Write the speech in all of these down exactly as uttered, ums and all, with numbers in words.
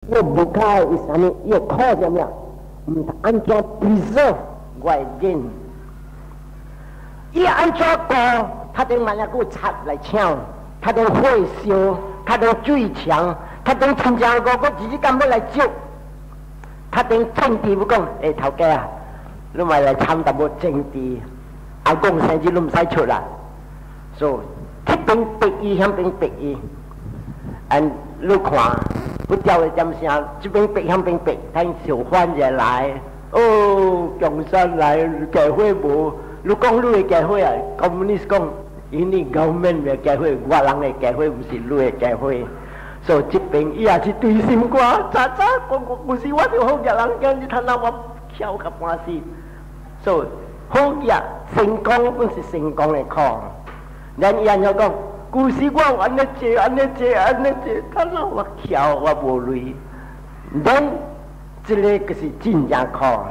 又不开是啥呢？又靠什么呀？唔安怎 preserve 外境？伊安怎过？他等万一个贼来抢，他等火烧，他等水抢，他等亲戚个个自己敢要来救，他等政治不讲，诶头家啊，你咪来参淡无政治，阿公生子你唔使出啦，所以这边逼伊，那边逼伊，嗯，你看。不叫的点声，这边逼，那边逼，睇小贩也来，哦，共产来开会无？你讲你的开会啊？公民讲，因为government的开会，我人的开会不是你的开会，所以这边伊也是对心肝，早早讲我不是我就好野人，今日他那我跳个半死，所以好野成功本是成功的靠，人伊安怎讲？故事我安尼做，安尼做，安尼做，他让我跳，我无累。咱这个就是真正靠。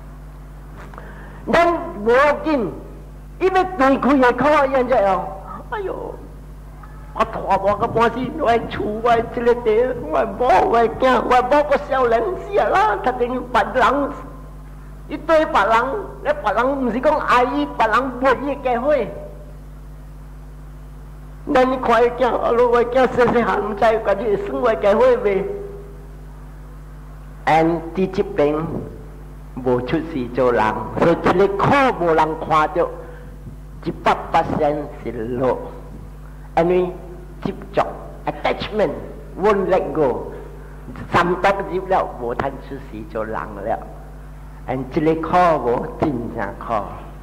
咱无紧，伊要对开的靠，现在哦，哎哟，我拖我个半死，我厝我这个地，我某我囝，我某个少年死啦，他等于别人，一堆别人，咧别人唔是讲爱伊，别人没伊机会。咱你看伊囝，啊，路我囝细细汉唔知，家己生活机会未？ and 伫这边无出事做人，所以这个苦无人看到，一百八千是落，因为执着 attachment won't let go， 三百入了无通出事做人了，and 这个苦无真正苦。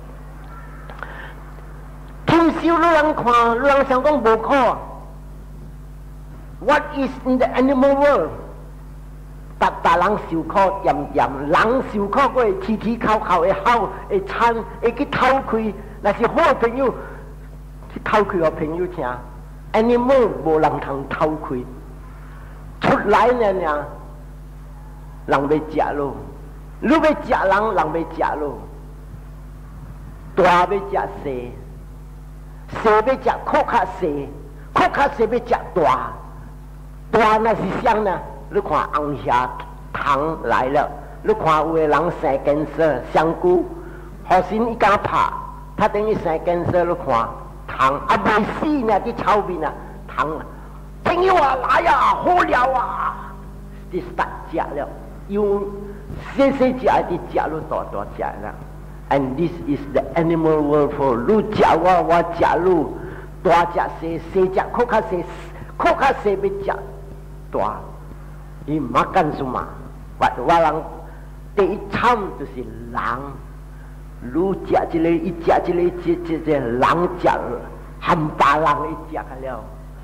听修路人看，路人想讲无苦。What is in the animal world？ 达达人受苦炎炎，人受苦过会啼啼哭哭会哭会惨，会去偷开。那是好朋友去偷开给朋友听 ，animal 无人通偷开。出来呢呢，人要食咯，你要食人，人要食咯。大要食细。 细要食苦较细，苦较细要食大，大那是香呢？你看红霞糖来了，你看有的人生根色香菇，好心一敢拍，他等于生根色，你看糖啊未死呢，伫草面啊糖，朋友啊来啊，好了啊，你杀食了，有细细食的食了大大食了。 And this is the animal world for 你食我，我食你，大食细，细食苦较细，苦较细要食大，伊唔干什么？我我人第一惨就是人，你食一个，伊食一个，这这这人食，含别人伊食了。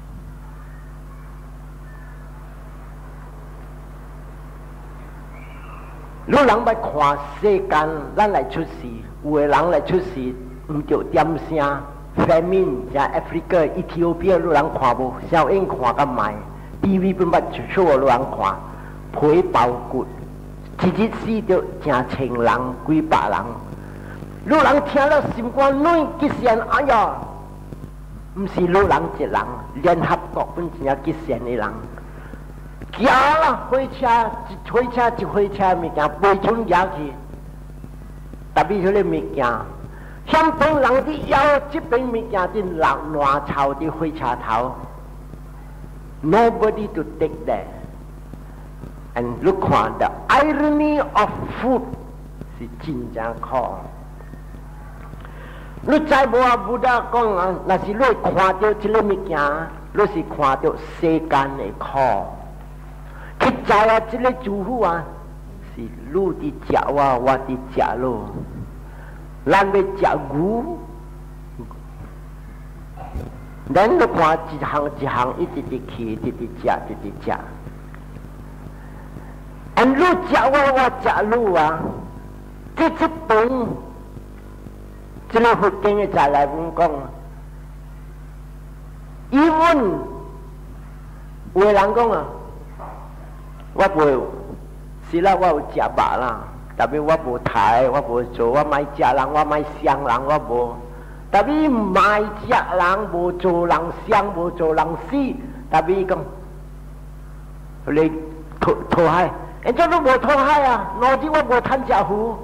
你人要看世间，咱来出事，有的人来出事，唔着点声 ，famine 像 Africa、Ethiopia， 你人看无？小英看甲卖 ，T V 本捌出错，你人看，皮包骨，一日死着成千人、几百人，你人听了心肝软，吉善，哎呀，唔是你人一人，联合国本正吉善的人。 行啦，火车一火车一火车物件飞冲下去，特别迄个物件，向东人伫腰，这边物件伫烂烂草伫火车头 ，nobody to take that。And 你看 the irony of food 是真正苦。你再无啊，不达讲啊，那是你看到这个物件，你是看到世间的苦。 去知啊，这个主妇啊，是你伫食我，我伫食咯。咱要食牛，咱就看一行一行，一直直去，一直直食，一直直食。啊，你食我，我食你啊！这这本，这个福建的再来阮讲，伊问有的人讲啊。 我袂，是啦，我有食肉啦，但是我无抬，我无做，我卖食人，我卖伤人，我无。但是卖食人，无做人伤，无做人死。但是伊讲，你讨讨海，人家都无讨海啊，哪知我无贪食糊，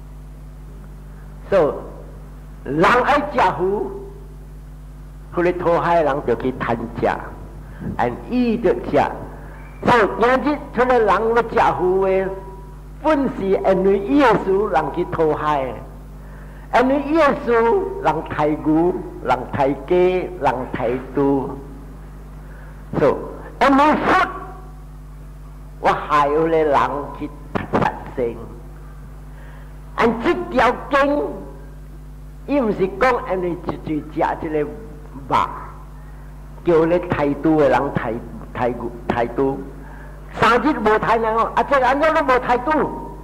所以人爱食糊，后来讨海人就去贪食，按伊就食，所以今日出来人要食糊的，本是因为耶稣人去讨海。因为耶稣人睇牛，人睇雞，人睇豬，所以因為佛，我害咗你人去殺生。按這條經，伊唔是講因為一嘴食這個肉，叫你睇豬嘅人睇睇牛睇豬，三日無睇人哦，啊這人都無睇豬。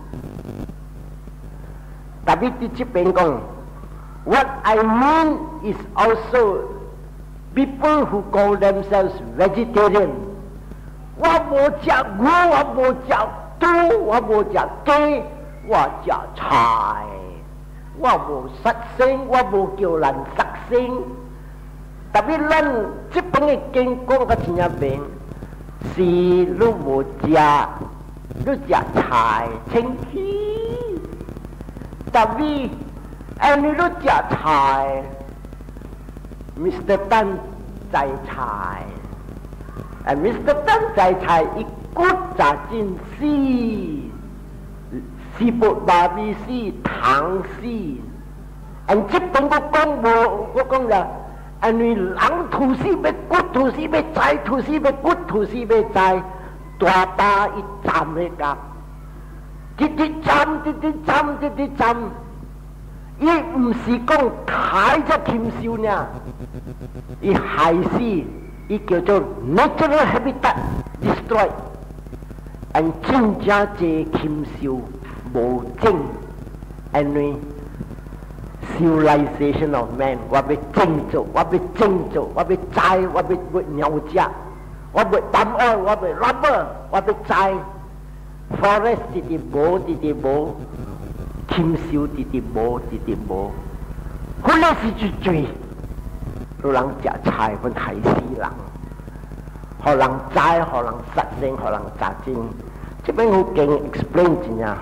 但係啲這邊講 ，what I mean is also people who call themselves vegetarian。我冇食牛，我冇食豬，我冇食雞，我食菜，我冇殺生，我冇叫人殺生。特別咱這邊嘅經講個真明，是你冇食，你食菜清氣。 Tapi, ini lu jak cai, Mister Tan cai cai, and Mister Tan cai cai ikut cacing si, siput babi si, tang si, and cip tunggu kong bo, kong lah, ini lang tu si be kut tu si be cai tu si be kut tu si be cai, tua ta icam mereka. 直直針，直直針，直直針，伊唔是講太只禽獸呢，伊係是伊叫做 natural habitat destroyed， and 真正隻禽獸無精，因為 civilization of man， 我要整造，我要整造，我要摘，我要要鳥只，我要抌愛，我要 rubber， 我要摘。 forest 直直冇，直直冇，禽獸直直冇，直直冇。佢呢是最最，有人食菜分害死人，可能齋，可能殺生，可能殺精。這邊好勁 explain 真呀。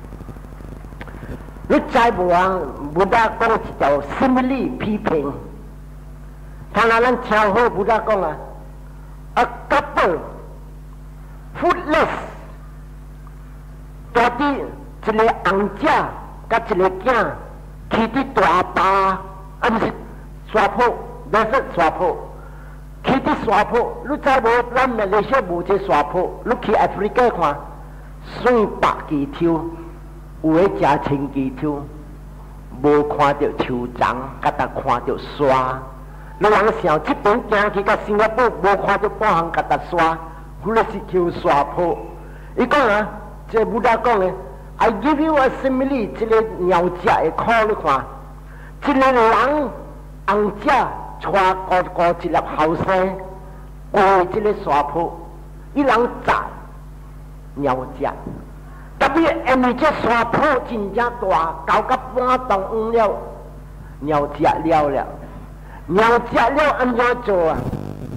你再無啊，不打講叫 simile 批評。睇下咱聽好不打講啊 ，a couple foodless。 到底一个翁仔甲一个囝去伫大坝，啊不是沙坡，那是沙坡，去伫沙坡，你知无？咱马来西亚无这沙坡，你去 Africa 看，算百几条，有诶食千几条，无看到树丛，甲搭看到沙。你人想这边行去到新加坡，无看到半项甲搭沙，迄个是叫沙坡。伊讲啊。 这不达讲呢 ，I give you a simile， 这个鸟只会看你看，这个人翁只带个个一粒后生过这个沙坡，伊人摘鸟只，特别因为这沙坡真正大，高到半栋黄了，鸟只了了，鸟只了安怎做啊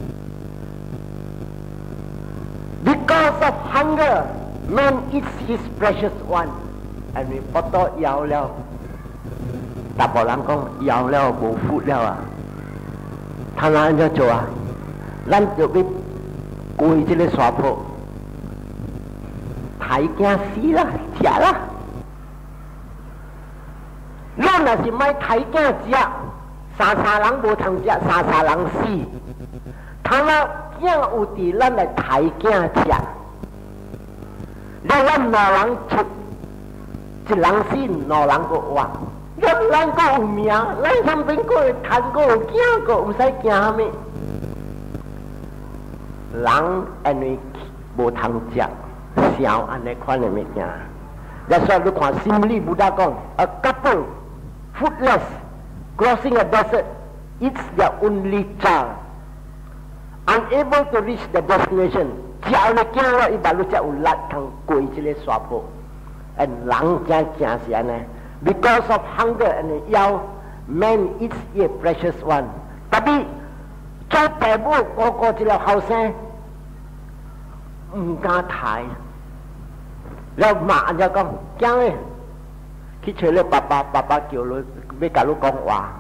？Because of hunger。 Man eats his precious one， and we 不多咬了，大部人講咬了無福了啊，他哪樣做啊？咱就要過這個沙坡，太驚死啦，食啦！咱若是買太驚食，三三人無通食，三三人死，他那驚有佇咱來太驚食。 咱咱老人出，一人死，老人个活。咱咱个有命，咱身边个有趁，个有囝，个唔使惊啥物。人因为无通食，少安尼款的物件。that's why你看，simply 不打讲 ，a couple foodless crossing a desert, it's their only child, unable to reach the destination. 食了驚了，伊把路才有力通過這個沙坡，而人真驚是安尼 ，because of hunger and 要 man eats a precious one。特別做爸母個個一個後生唔敢抬， แล้ว骂人家讲，惊嘞，去找了爸爸，爸爸叫你，要甲你讲话。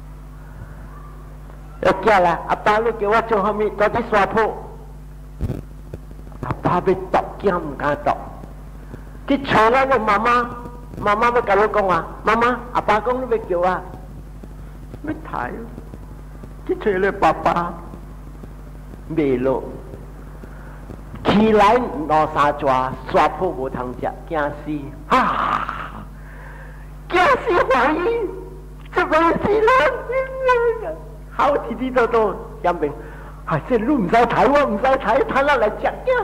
要惊啦，阿爸你叫我做虾米？到底刷破？阿爸要读，惊唔敢读。去找了个妈妈，妈妈要甲你讲话，妈妈，阿爸讲你要叫我，要睇。去找了爸爸，未落。起来两三抓，刷破无通食，惊死！啊！惊死怀疑，这个是人，好滴滴多多，杨明，哎，这路唔使睇，我唔使睇，睇落嚟食嘅。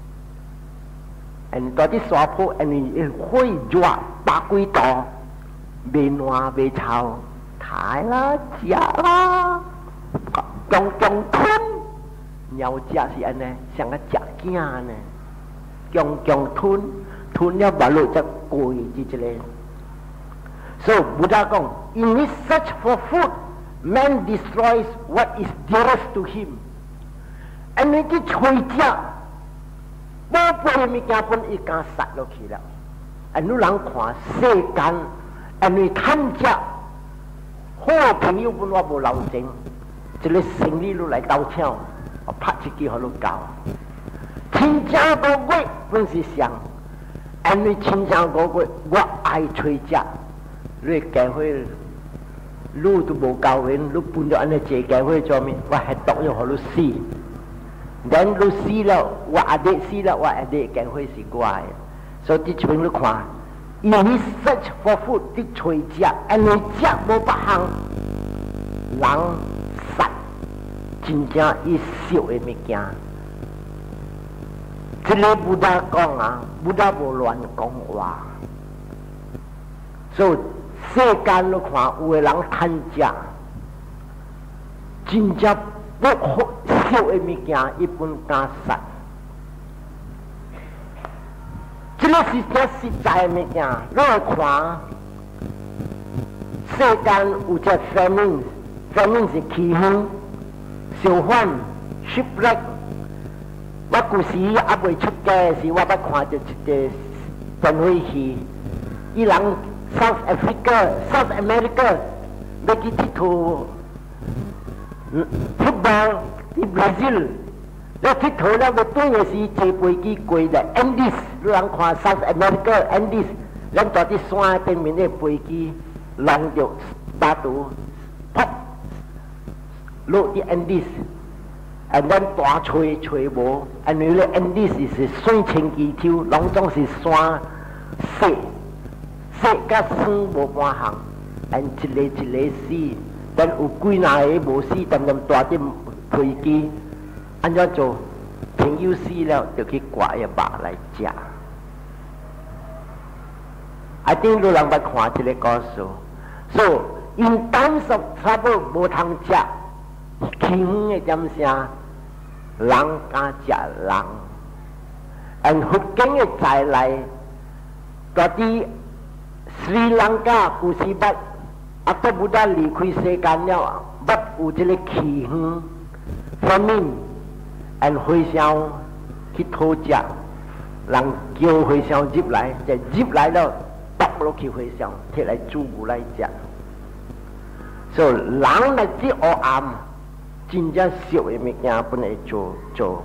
人到啲刷破，人哋會熱百幾度，未爛未臭，睇啦食啦，中中吞。鸟食是安尼，像个食囝呢，强强吞，吞了把路则过去之类。So Buddha 讲 ，In his search for food, man destroys what is dearest to him。安尼去吹食，无背物件本伊敢杀落去了。安尼人看世间，安尼贪食，好朋友本我无留情，一个生理路来斗抢。我拍一支给你教，亲情个月本是上，因为亲情个月我爱吹食，你教会，你都无教会，你搬到安尼坐教会做咩？我系读要互你死，等你死了，我阿弟死了，我阿弟教会是怪，所以啲全你看，因为 search for food 啲吹食，因为食无别项，人杀。真正伊烧的物件，这个不达讲啊，不达无乱讲话。所以世间你看，有的人贪食，真正不好烧的物件，一般敢杀。这个是真实在的物件，你看，世间有只 famine，famine 是气候。小贩 shipwreck， 我古时还未出街时，我捌看到一个船飞去，伊人 South Africa、South America 要去佚佗 football 去 Brazil， 了佚佗了要转的时坐飞机过来 Andes， 你人看 South America Andes， 咱在啲山顶面的飞机浪着巴肚，噗！落啲 Andes，and then 大吹吹无，因为咧 Andes 是水清气抽，拢总是山雪，雪甲霜无半项，因一个一个死，但有几哪个无死，但咁大啲飞机，安怎做？朋友死了就去刮一把来食。I think 你人捌看这个故事 ，so in times of trouble 无通食。轻的点声，人敢食人，而福建的再来，嗰啲斯里兰卡古时捌，阿多布达离开世间了，捌有一个气候 famine， 而回乡去讨食，人叫回乡入来，就入来了，倒落去回乡，摕来煮牛来食，所以人来啲黑暗。真正烧的物件本来做做，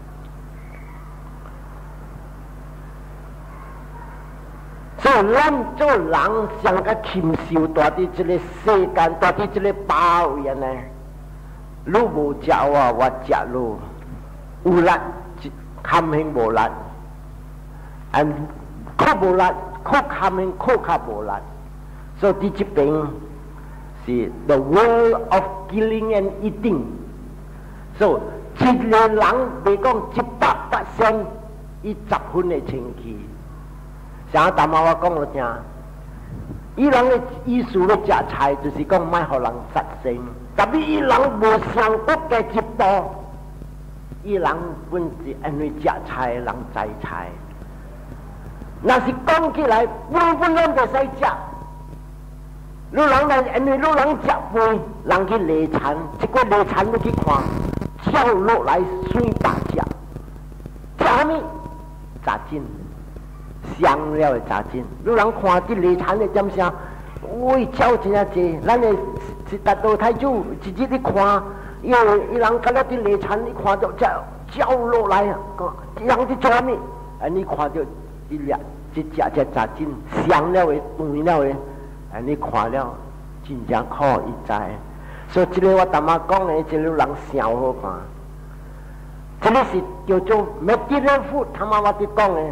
所以咱做人上个禽兽，大伫这个世间，大伫这个包围呢，你无食我，我食你，有力堪兴无力，and 靠无力，靠堪兴，靠较无力，所以伫这边。是 the world of killing and eating， 所以一个人袂讲一百 percent， 伊十分的清气。像淡薄我讲了听，伊人的意思咧食菜，就是讲莫互人杀生。但是伊人无上国嘅一步，伊人本是因为食菜人栽菜，那是讲起来，本本人就使食。你人来，因为你人食饭，人去犁田，一个犁田你去看，跳落来水大只，食咩？炸金， 香了的杂金，有人看这泥产的点啥？喂，鸟真啊济，咱的是达到太久，直接你看，因为有人搞了啲泥产，你看到只鸟落来啊，讲人伫做咩？啊，你看到一粒一只只杂金香了的、黄了的，啊，你看了真正可以知。所以这个我淡仔讲的，这个人想好看。这个是叫做 material food， 他妈我哋讲的。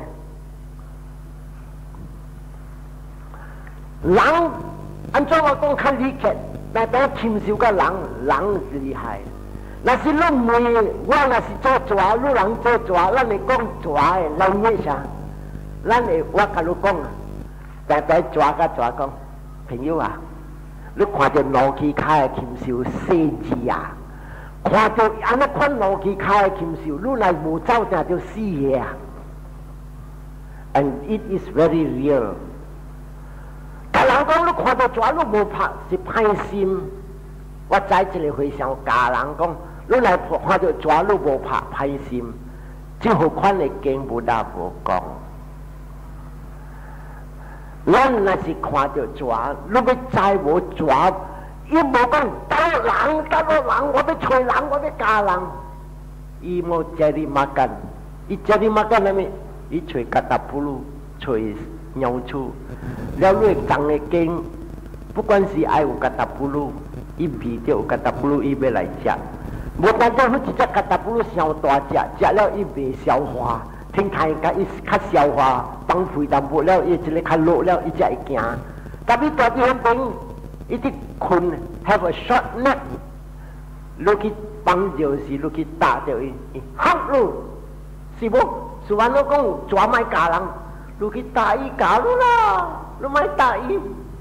人按照我讲较理解，但当禽兽个人，人是厉害。那是恁问我，那是做蛇，你人做蛇，咱会讲蛇的来咩啥？咱会我甲你讲啊，但但蛇甲蛇讲，朋友啊，你看到老气开的禽兽死字啊，看到安尼款老气开的禽兽，你来无走正就死嘢啊 ！And it is very real。人讲你看到蛇，你无拍是歹心。我知一个回想，家人讲，你来看到蛇，你无拍歹心，这何款的经不大无讲。咱若是看到蛇，你要知无蛇，伊无讲打人，打人，我要找人，我要家人。伊无这里马干，伊这里马干那面，伊找嘎达布鲁，找鸟鼠。了你长的经，不管是爱有嘎达布鲁，伊味着有嘎达布鲁，伊要来食。无单单好一只嘎达布鲁上大只，食了伊袂消化，听听甲伊较消化，放屁淡薄了，伊一个较落了，伊才会行。但你大啲很病，伊啲困 have a short nap， 你去帮就是你去打着伊，吓咯，是无？是话我讲抓卖家人。你去打伊假路啦，你咪打伊。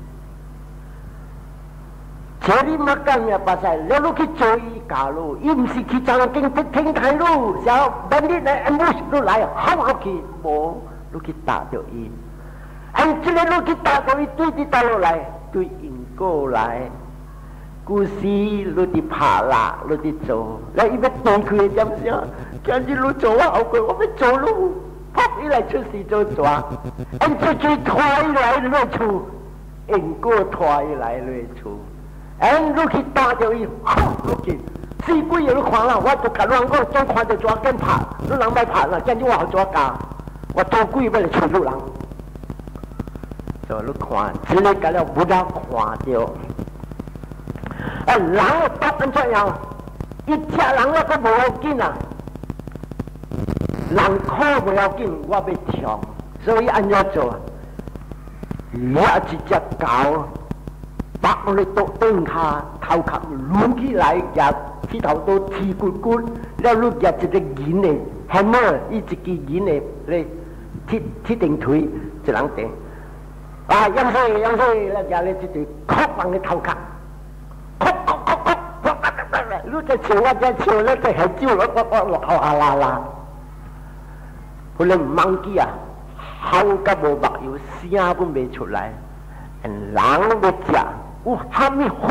这里乜干呀？巴塞，你你去做伊假路，伊唔是去张经听开路，小本地来 ambush 你来，好落去，无你去打着伊。哎，这个你去打着伊，对啲打落来，对应过来。故事你啲拍啦，你啲做，你伊要对佢点样？跟住你做啊，后佢我要做路。啪一来出事就抓，按出去拖一来落厝，应过拖一来落厝，按落去打掉伊，好落去，四几日你看啦，我就甲人讲，总看到抓紧拍，你人咪拍啦，真正我好抓家，我多几要来处理人，所以你看，只你甲了不要看到，啊人打安怎样，一只人我都无要紧啊。人靠不要紧，我要跳，所以按怎做？抓一只狗，把我哋倒顶下头壳撸起来，夹起头都刺骨骨，了撸夹一个银的 hammer， 伊一支银的咧铁铁定腿一人顶，啊，养衰养衰，咧夹咧一对磕放喺头壳，磕磕磕磕，你只笑我只笑咧，只系招落我我落后下啦啦。佢哋唔掹機啊，口甲無目油，聲都未出來，人要食，有蝦米好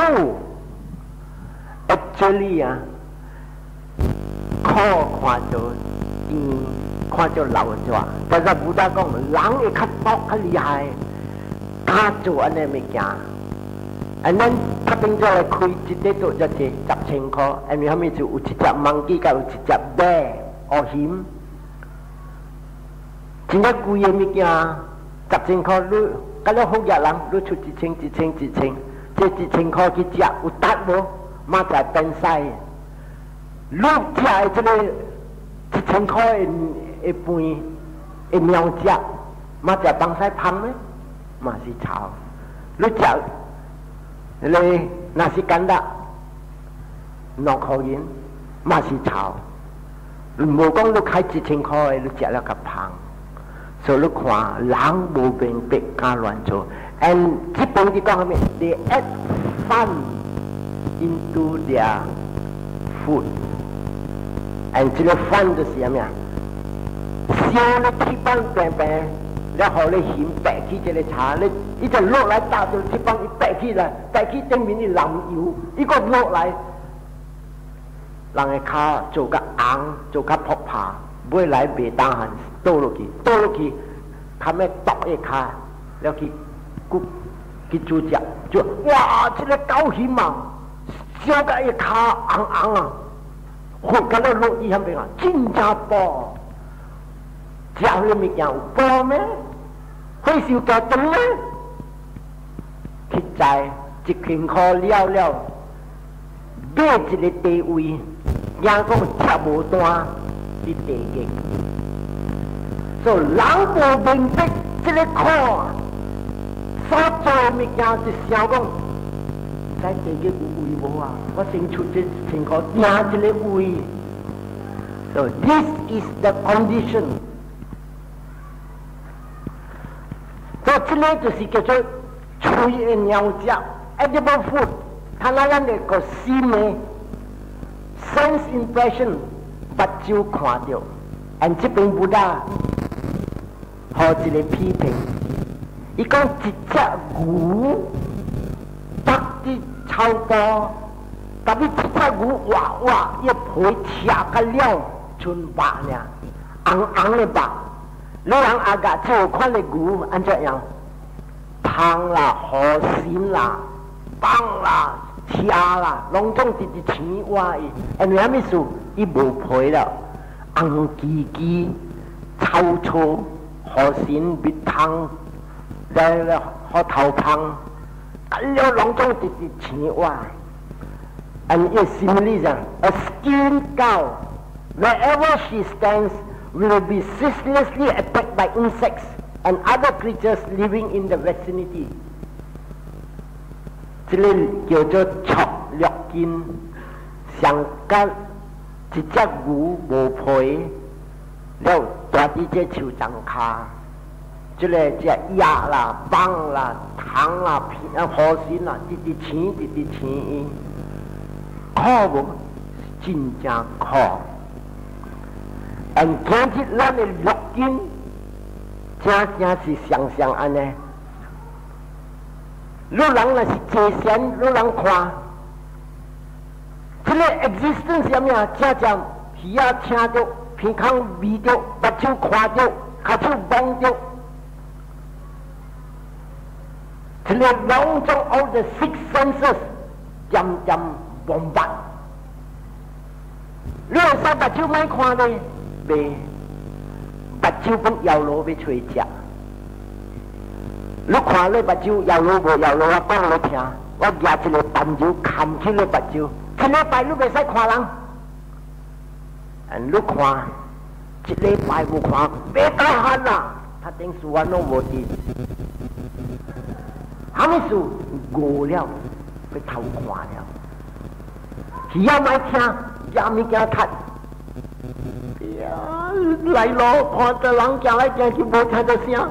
？actually 啊，可看到，嗯，看到老咗，但係武打講，人會較毒較厲害，加做安尼物件，and then 他變咗嚟開一啲做一隻十千塊，and 後面就有一隻掹機，甲有一隻馬，哦險。真正貴嘅物件，十千塊你，咁你好日人，你出一千、一千、一千，這一千塊去食有得無？馬仔變細，你食嘅這個一千塊嘅嘅飯嘅苗食，馬仔幫曬胖咩？嘛是炒，你食你那是乾得，兩塊錢，嘛是炒，無講你開一千塊，你食了較胖。所以你看，人無明白加亂做 ，and 這邊啲講咩 ？They add fun into their food，and 這個 fun 就是咩啊？燒你鐵板平平，然後你顯白起這個茶，你一陣落來打到鐵板一白起來，白起頂面啲淋油，一個落來，人嘅腳做個硬，做個撲爬。買來袂當閒倒落去，倒落去， 他们倒一卡，了去骨去主角就哇，这个高兴嘛，小个一卡昂昂啊，混到了落地上边啊，真正饱，家里面有饱咩？会受到冻咩？实在一群靠了了，买一个地位，人讲吃无单是地嘅，所以人无明白这个苦，所做物件是想讲，在地嘅有位无啊？我先出这情况，赢这个位。So this is the condition。所以这个就是叫做吹的鸟叫 edible food， 看那咱的个心呢 sense impression， 目睭看到，按这边不大，好一个批评，伊讲一只牛搭伫草坡，特别一只牛哇哇一皮吃个了，纯白呢，红红的白。你人阿家只有看的牛，按怎样？芳啦、河鲜啦、棒啦、车啦，拢总直直青蛙伊，因为啥物事？伊无皮了，红叽叽、臭臭、河鲜、蜜汤，再了河头汤，咁了拢总直直青蛙。And it symbolism, a skin cow, wherever she stands, will be ceaselessly attacked by insects and other creatures living in the vicinity. 这个叫做戳略筋，上甲一只牛无皮，了大伫这树丛骹，这个只鸭啦、蚌啦、虫啦、皮啊、河鲜啦，直直青，直直青，苦无？真正苦。而今日咱的六根，真正是常常安尼。你人若是坐闲，你人看，这个 existence 什么啊？真正耳仔听到，鼻孔味到，目睭看到，脚手摸到，这个拢总 all the six senses 渐渐忘白。你有啥目睭莫看呢？袂，目睭本摇落要吹食。你看你目睭摇落无摇落，我讲你听，我拿一个弹珠砍起你目睭，一礼拜你袂使看人。你看一礼拜无看，袂得闲啦，他顶事我拢无滴。啥物事饿了，要偷看了，耳仔莫听，也物件看。呀，来咯！看到人行来行去，无听到声。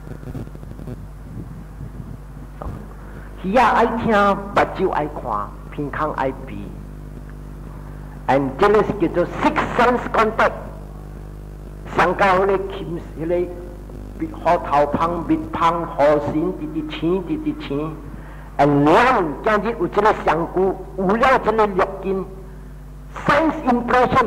耳仔爱听，目睭爱看，鼻孔爱鼻。And 这个是叫做 six sense contact。上到迄个禽，迄个河头芳、蜜芳、河鲜，直直青，直直青。And 咱今日有这个上句，有了这个六根 sense impression。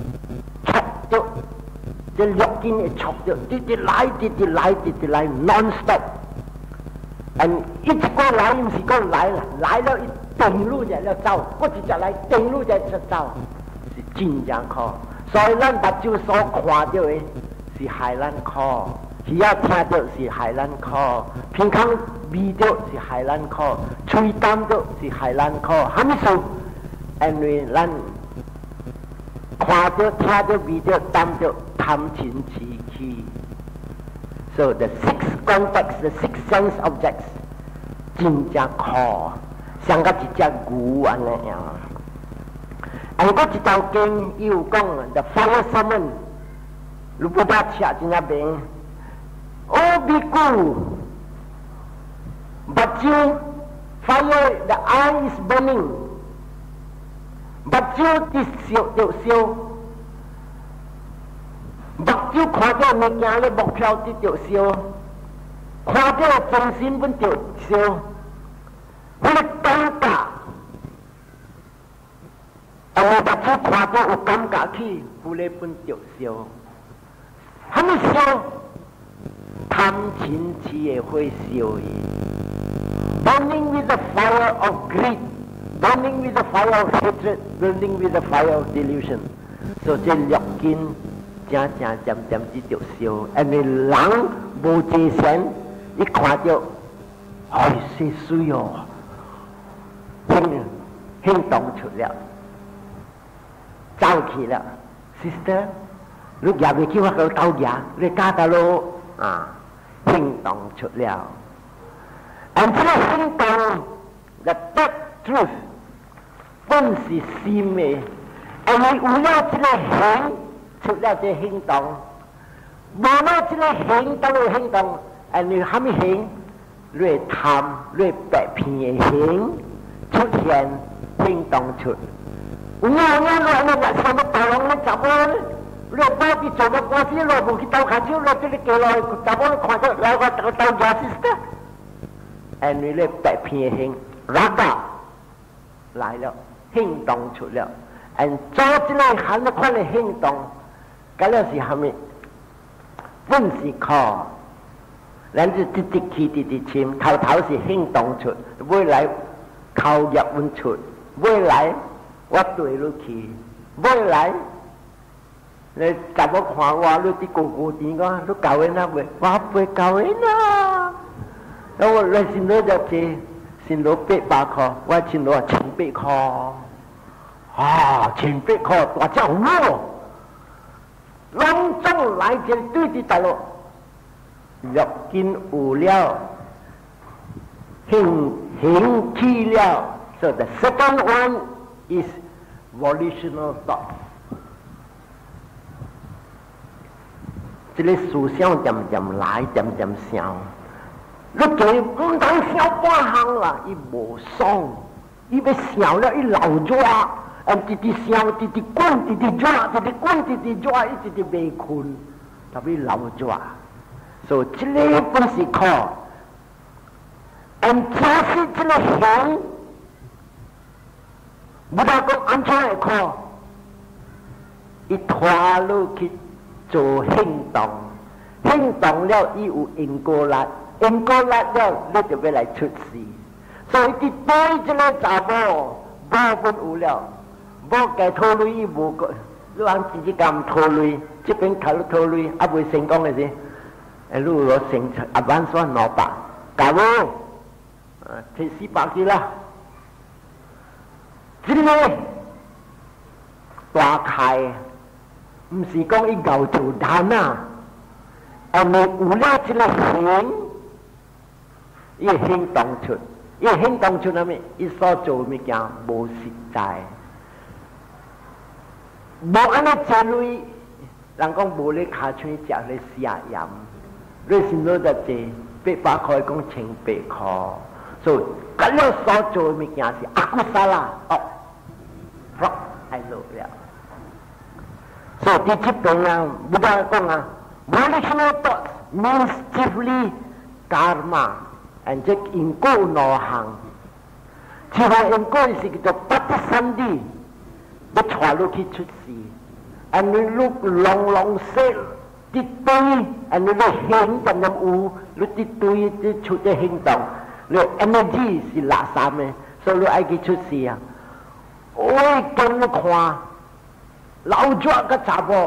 这六根会戳着，直直来，直直来，直直来 ，non stop。and 一直讲来，唔是讲来啦，来了一定路就了走，嗰一只来定路就出走，是真正苦。所以咱目睭所看到的是害咱苦，耳仔听到是害咱苦，鼻孔味到是害咱苦，嘴啖到是害咱苦，啥物事？因为咱看到、听到、味到、啖到，贪嗔痴气。So the six contacts, the six sense objects， 真正苦，像个一只牛安尼样。而嗰一道经伊有讲 the fire summon， 如果把吃真正病，哦，比古，目睭 fire the eye is burning， 目睭啲烧就烧。目睭看到物件咧，目标就着烧；看到精神本着烧。我咧感觉，啊，我目睭看到有感觉起，我咧本着烧。啥物烧？ 贪嗔痴也会烧伊 ，burning with the fire of greed, burning with the fire of hatred, burning with the fire of delusion。所以这六根正正渐渐只着烧，因为人无节省，一看到，哎，是水哦，兴兴动出了，走去了 ，sister。你入去叫我去斗嘢，你加得咯啊！興動出了，而這個興動 ，the bad truth， 本是善嘅，而你有了這個興，出了這興動，冇了這個興，到了興動，而你還沒興，你貪，你白偏嘅興出現，興動出，有了有了，你話什麼大龍你怎麼？你包啲做乜關事？落冇去鬥下招，落啲你幾耐？就幫你看咗兩個鬥鬥架先得。而你咧白片興，raga來了，興動出了。而早之內行得快嚟興動，嗰陣時係咪？本是靠，人就滴滴氣滴滴簽，頭頭是興動出，未來靠入運出，未來我對落去，未來。你怎麼看我？你啲哥哥點講？你教人啦喂，我唔教人啦。我你先攞就借，先攞八百塊，我先攞千百塊。啊，千百塊大隻好喎！諗中來隻對啲大陸，入見有了，興興起了。So the second one is volitional thought。这个思想渐渐来，渐渐想，你做唔通想半行啦，伊无爽，伊要想了，伊老抓，啊，直直想，直直滚，直直抓，直直滚，直直抓，伊直直未困，特别老抓，所以这个本是靠，而假使这个行，不但讲安怎会靠，伊拖落去。做興動，興動了伊有因果力，因果力了你就要來出事。所以啲對這個查某無本有了，無計拖累伊無個，你話自己咁拖累，這邊靠你拖累，啊未成功嘅事，誒你攞成阿萬算攞百，搞喎，啊提四百幾啦，這個大開。唔是講伊牛做蛋啊，而係有了這個興，伊興動出，伊興動出係咪？伊所做物件無實在，無安尼這類，人講無咧卡嘴食咧下鹽，你先攞得這八百塊講千八塊，所以咁樣所做物件是阿古薩拉，哦，佛係落了。So di cipta nga, Buddha ko nga, volitional thoughts means chiefly karma and just ingko no hang. Chiefly ingko is kita patisandi, but swallow ki chutsi. And we look long long sail, titoy, and we look hing tanam u, look titoy, chute hing tong. Look energy sila same, so look ay ki chutsi ya. Oi, kan look hwa. 老抓个查甫，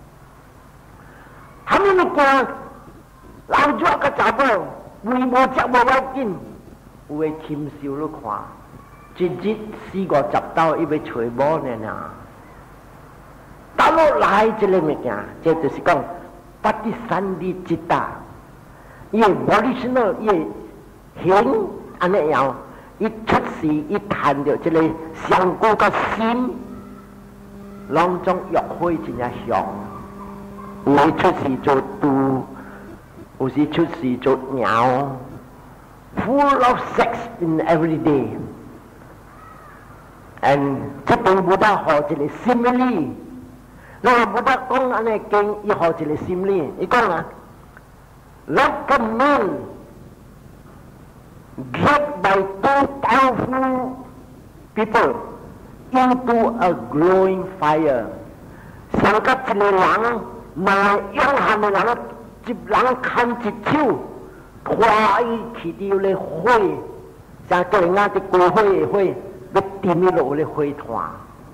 他们那个老抓个查甫，为无食无要紧，有诶禽兽你看，一日四五十刀，伊要找某呢呐。打落来这个物件，这就是讲八第三的จิตา，伊 volitional 伊行安尼样，伊出世伊谈到这个上古个心。當中約會真係香，有時出事做豬，有時出事做鳥 ，full of sex in every day。and 這邊不得學一個 simile，那不得講安尼經，伊學一個 simile，伊講啊 ，like a man dragged by two powerful people。into a glowing fire， 像個一個人，那樣下面人，一一人牵一手，拖伊去到咧火，像对眼的过火的火，要点伊落咧火炭。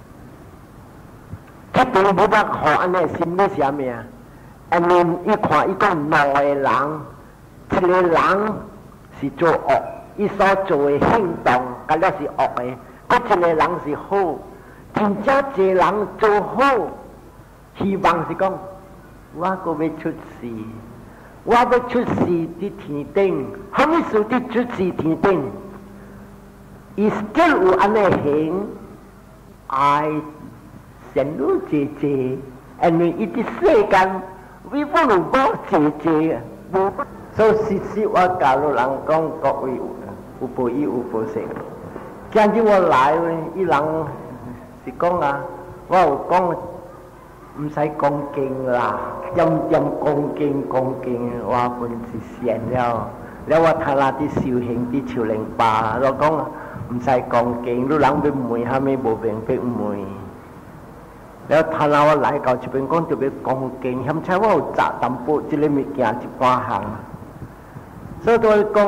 这并不得好安尼心理啥物啊？因为伊看伊讲两个人，一个人是做恶，伊所做的行动，甲了是恶的；，嗰一个人是好，真正一个人做好，希望是讲，我个要出世，我要出世伫天顶，什么事伫出世天顶？伊 still 有安尼行，爱神路姐姐，因为伊伫世间。we 不如无姐姐，无所以时时我教路人讲各位有报伊有报成。今日我来咧，伊人是讲啊，我有讲唔使讲经啦，点点讲经讲经，我本是善了。了我睇下啲修行啲超灵巴，我讲唔使讲经，路人要问下咩无明白问。แล้วถ้าเราหลายเก่าจะเป็นก้อนจะเป็นกองเก่งทำใช้ว่าจะตำปูจะเลยมีเกียรติความหัง所以ตัวกอง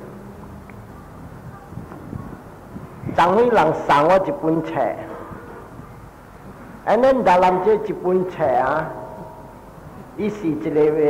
จังให้หลังสั่งว่าจะปุ่นแฉอันนั้นดาราจะจะปุ่นแฉอ่ะอีสิจะเลยเป็น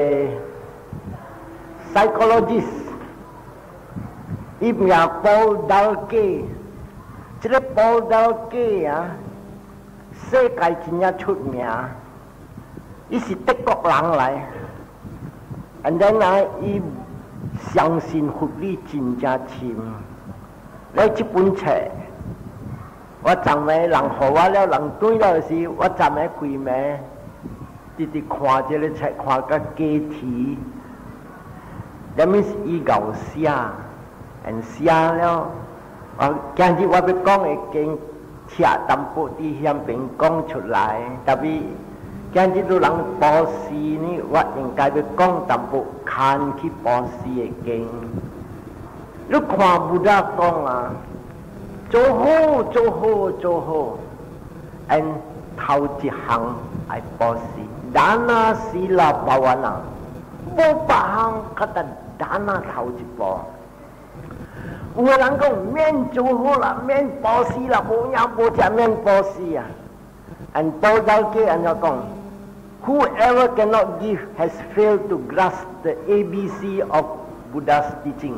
psychologist อีมีอาปอลดัลเกจะเลยปอลดัลเกอ่ะ世界真正出名，伊是德国人来， and then 啊，伊相信福利真正深。来这本册，我昨暝人互我了，人对了时，我昨暝规暝直直看这个册，看个解题。That means 伊咬写，and 写了，我今日我要讲的经。吃淡薄啲向边讲出来，特别今日都人博士呢，我应该要讲淡薄看去博士嘅经。你看不得讲啊，做好做好做好，按头一行系博士，达那死啦包完啦，冇八行佢得达那头一步。有个人讲免做好啦，免保湿啦，无影无食免保湿啊。And 报道嘅人就讲 ，Whoever cannot give has failed to grasp the A B C of Buddha's teaching.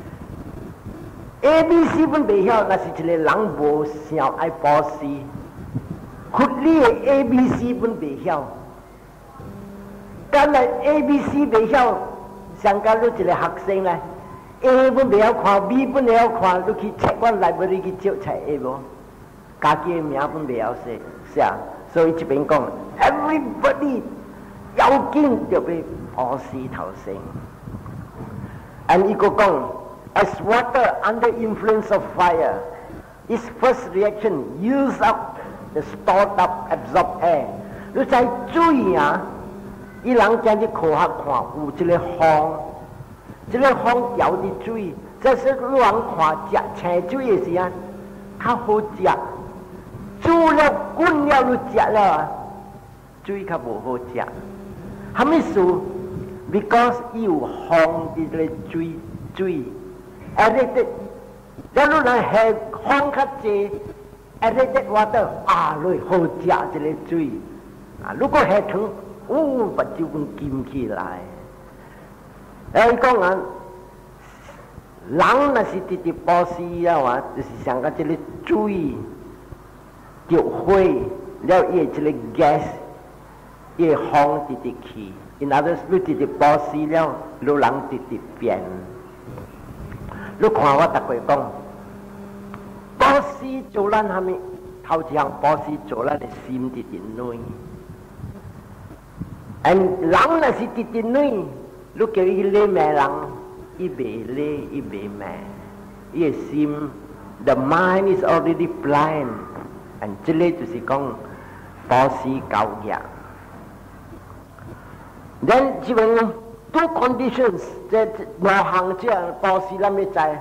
A B C 本未晓，那是一个人无想爱保湿。佛理嘅 A B C 本未晓，今日 A B C 未晓，上加咗一个学生咧。A 本未晓看 ，B 本未晓看，你去册馆内边去照册 A 无？家己的名本未晓写，写，所以这边讲 ，everybody 要紧就被破死头先。And 伊个讲 ，as water under influence of fire, its first reaction use up the stored up absorbed air。你在水啊，伊人今日科学看有一个风。这个风调的水，这是人看食青水的时啊，较好食。煮了滚了就食了，水较无好食。什么事 ？Because 伊有风的个水水，而且这，假如人下风较济，而且这 water 啊，来好食这个水。啊，如果下汤，哦，把酒分金起来。诶，讲啊，人若是直直保湿了话，就是像个这个水着火了，伊这个 gas， 伊风直直去，因阿个你直直保湿了，路人直直变。你看我逐个讲，保湿做咱虾米？头一项保湿做咱的心直直内，人若是直直内。你叫伊理咩人，伊袂理，伊袂咩，伊个心 ，the mind is already blind， and 这个就是讲保湿教育。Then 这边 two conditions， 这两项这保湿咱要知，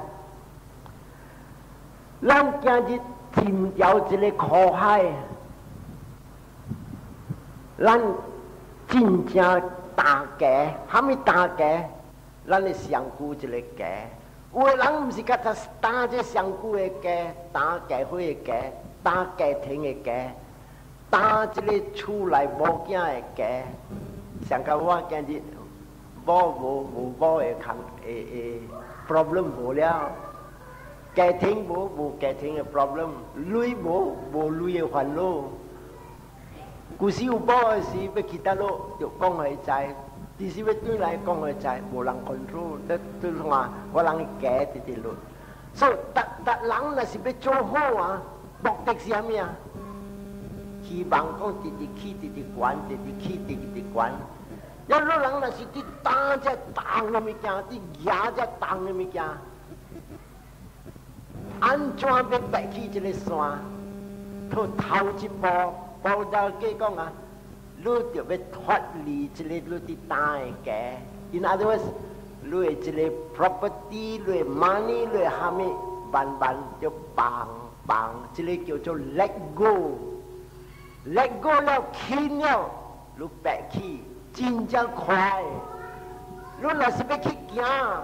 咱今日进掉一个苦海，咱真正大家，哈咪大家，咱的上句一个家。有的人唔是甲他打这上句的家，打家伙的家，打家庭的家，打这个厝内无囝的家。上个我今日无无无无的空的的 problem 无了。家庭无无家庭的 problem， 累无无累的烦恼。故事有报的时，要其他路就讲会知，只是要对来讲会知，无人 control， 得对话我人假伫伫路。所以，逐逐人若是要做好啊，目的是啥物啊？希望讲直直起，直直悬，直直起，直直悬。要有人若是伫打只重的物件，伫压只重的物件。安怎要爬起这个山？头头一步，步道家讲啊，你就要脱离这个你的大的家。In other words， 你的这个 property， 你的 money， 你的哈咪，慢慢就放放，这个叫做 let go。let go 了，轻了，你爬起，真正快。你若是要去行，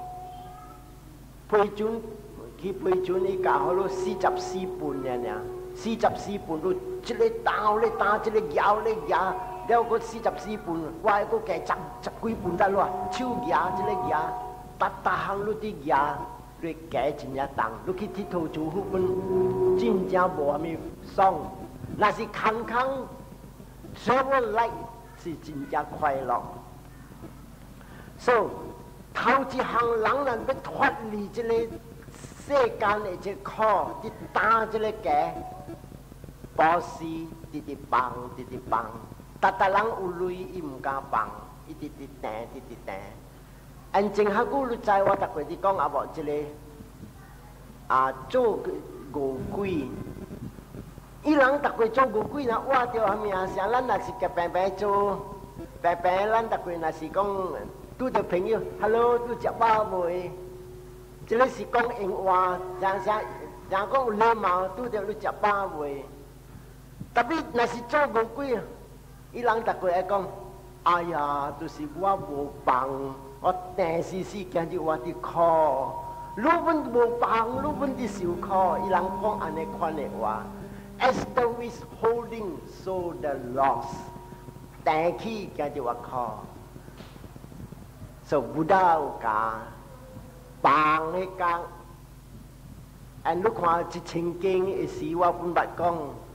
批准。去批准你教好了四十四分呀呀，四十四分你这个打咧打，这个摇咧摇，了个四十四分，我还个加十十几分得咯，手摇这个摇，搭搭行你啲摇，你加真正重，你去佚佗做好本，真正无啥物爽，那是康康，所有来是真正快乐。所以头一行人人要脱离这个。世间的这苦，伫打这个家，保持直直放，直直放。逐逐人有累，伊唔敢放，伊直直定，直直定。安正下久，你知我逐回伫讲啊无这个啊做五鬼，伊人逐回做五鬼，若活着啥物啊？像咱若是甲平平做，平平咱逐回若是讲拄着朋友 ，Hello， 拄食饱未？这个是讲闲话，常常常讲有礼貌，拄着你食饱未？特别若是做五鬼，伊人逐个会讲：哎呀，就是我无放，我定死死今日我伫苦，你本无放，你本伫受苦。伊人讲安尼款的话 ，As the withholding, so the loss。定起今日我苦，所以不到家。放迄工，啊！你看一千经的时，我本捌讲，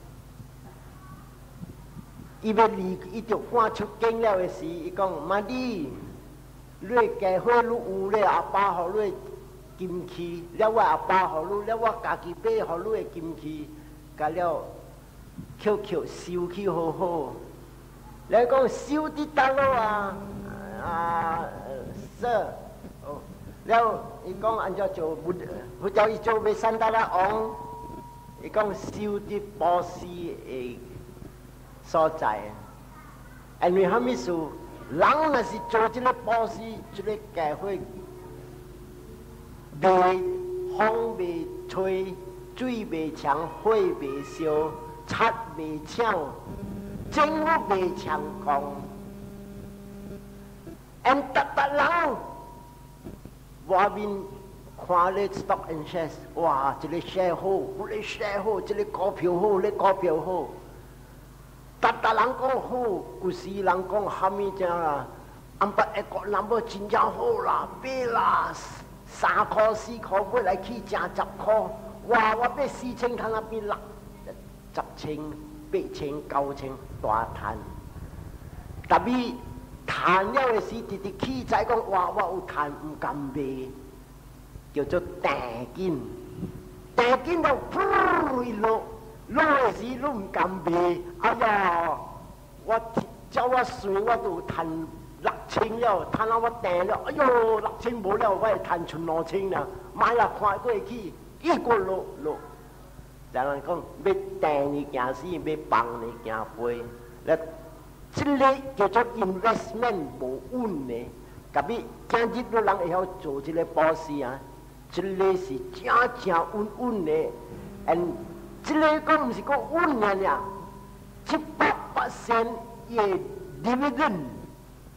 伊要离，伊就赶出经了的时，伊讲妈咪，你家伙你有咧阿爸予你金器，了我阿爸予你，了我家己买予你的金器，甲了捡捡收起好好。你讲收伫倒落啊？啊，说。了，伊讲按照做，佛教伊做要三达拉王，伊讲修的保持的所在。因为啥物事，人若是做这个保持，这个家伙，未风未吹，水未强，火未烧，贼未抢，政府未抢讲，因逐逐人。外面看咧 stock and shares， 哇！这个 share 好，嗰个 share 好，这个股票好，那股票好。逐逐人讲好，有时人讲虾米只啦，安排一个 number 真正好啦，买啦，三块四块买来去挣十块，哇！我买四千，看那边六十千、八千、九千大赚，特别。赚了的时，直直起在讲，哇！我有赚，唔敢卖，叫做定金。定金就噗一落，落的时你唔敢卖。哎呀，我叫我算，我都赚六千了，赚到我定了。哎呦，六千无了，我会赚剩两千啦。买了看过去，一个落落。人人讲要定你行死，要放你行飞。这个叫做 investment 无稳的，特别今日有人会晓做这个保险啊，这个是正正稳稳的，嗯，这个讲唔是讲稳的呀，七八八千的 dividend，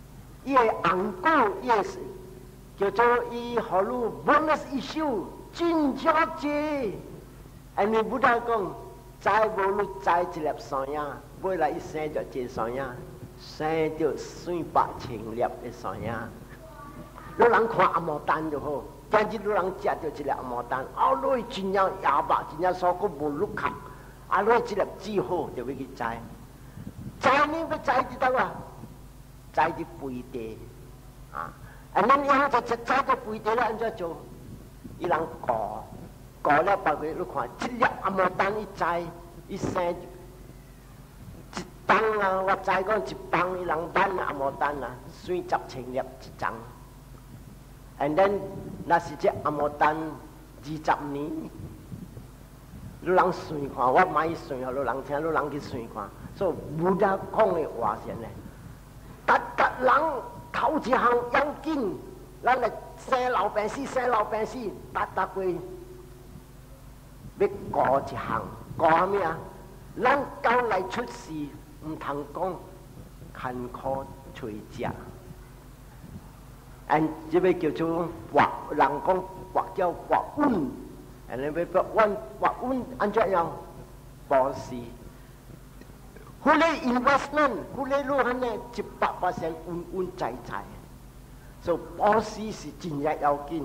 伊个红果，伊个叫做伊好路 bonus issue 真正济。安尼不大讲，栽无路栽一粒山野，买来一生就一山野，生着水百千粒的山野。你人看阿毛蛋就好，今日你人食着一粒阿毛蛋，啊，你真正哑巴，真正所个无碌壳，啊，你一粒籽好就要去栽。栽呢要栽伫倒啊？栽伫肥地啊！啊，恁以后就就栽伫肥地咧，安怎做？伊人割，割了包括你看，一粒阿毛蛋一栽，一生一磅啊！我知讲一磅伊人bán阿毛蛋啊，算十千粒一张。And then 那是只阿毛蛋二十年，你人算看，我买算，互你人听，你人去算看。所以不得讲的话先呢，逐逐人头一项要紧，咱来生老病死，生老病死，逐逐过要顾一项，顾啥物啊？咱到来出事，唔通讲艰苦找食。and 这个叫做活，人讲活叫活稳， and 你要活活稳安怎样？保持。佢哋 investment， 佢哋攞緊咧一百 percent 穩穩仔仔，所以保持是真係要緊。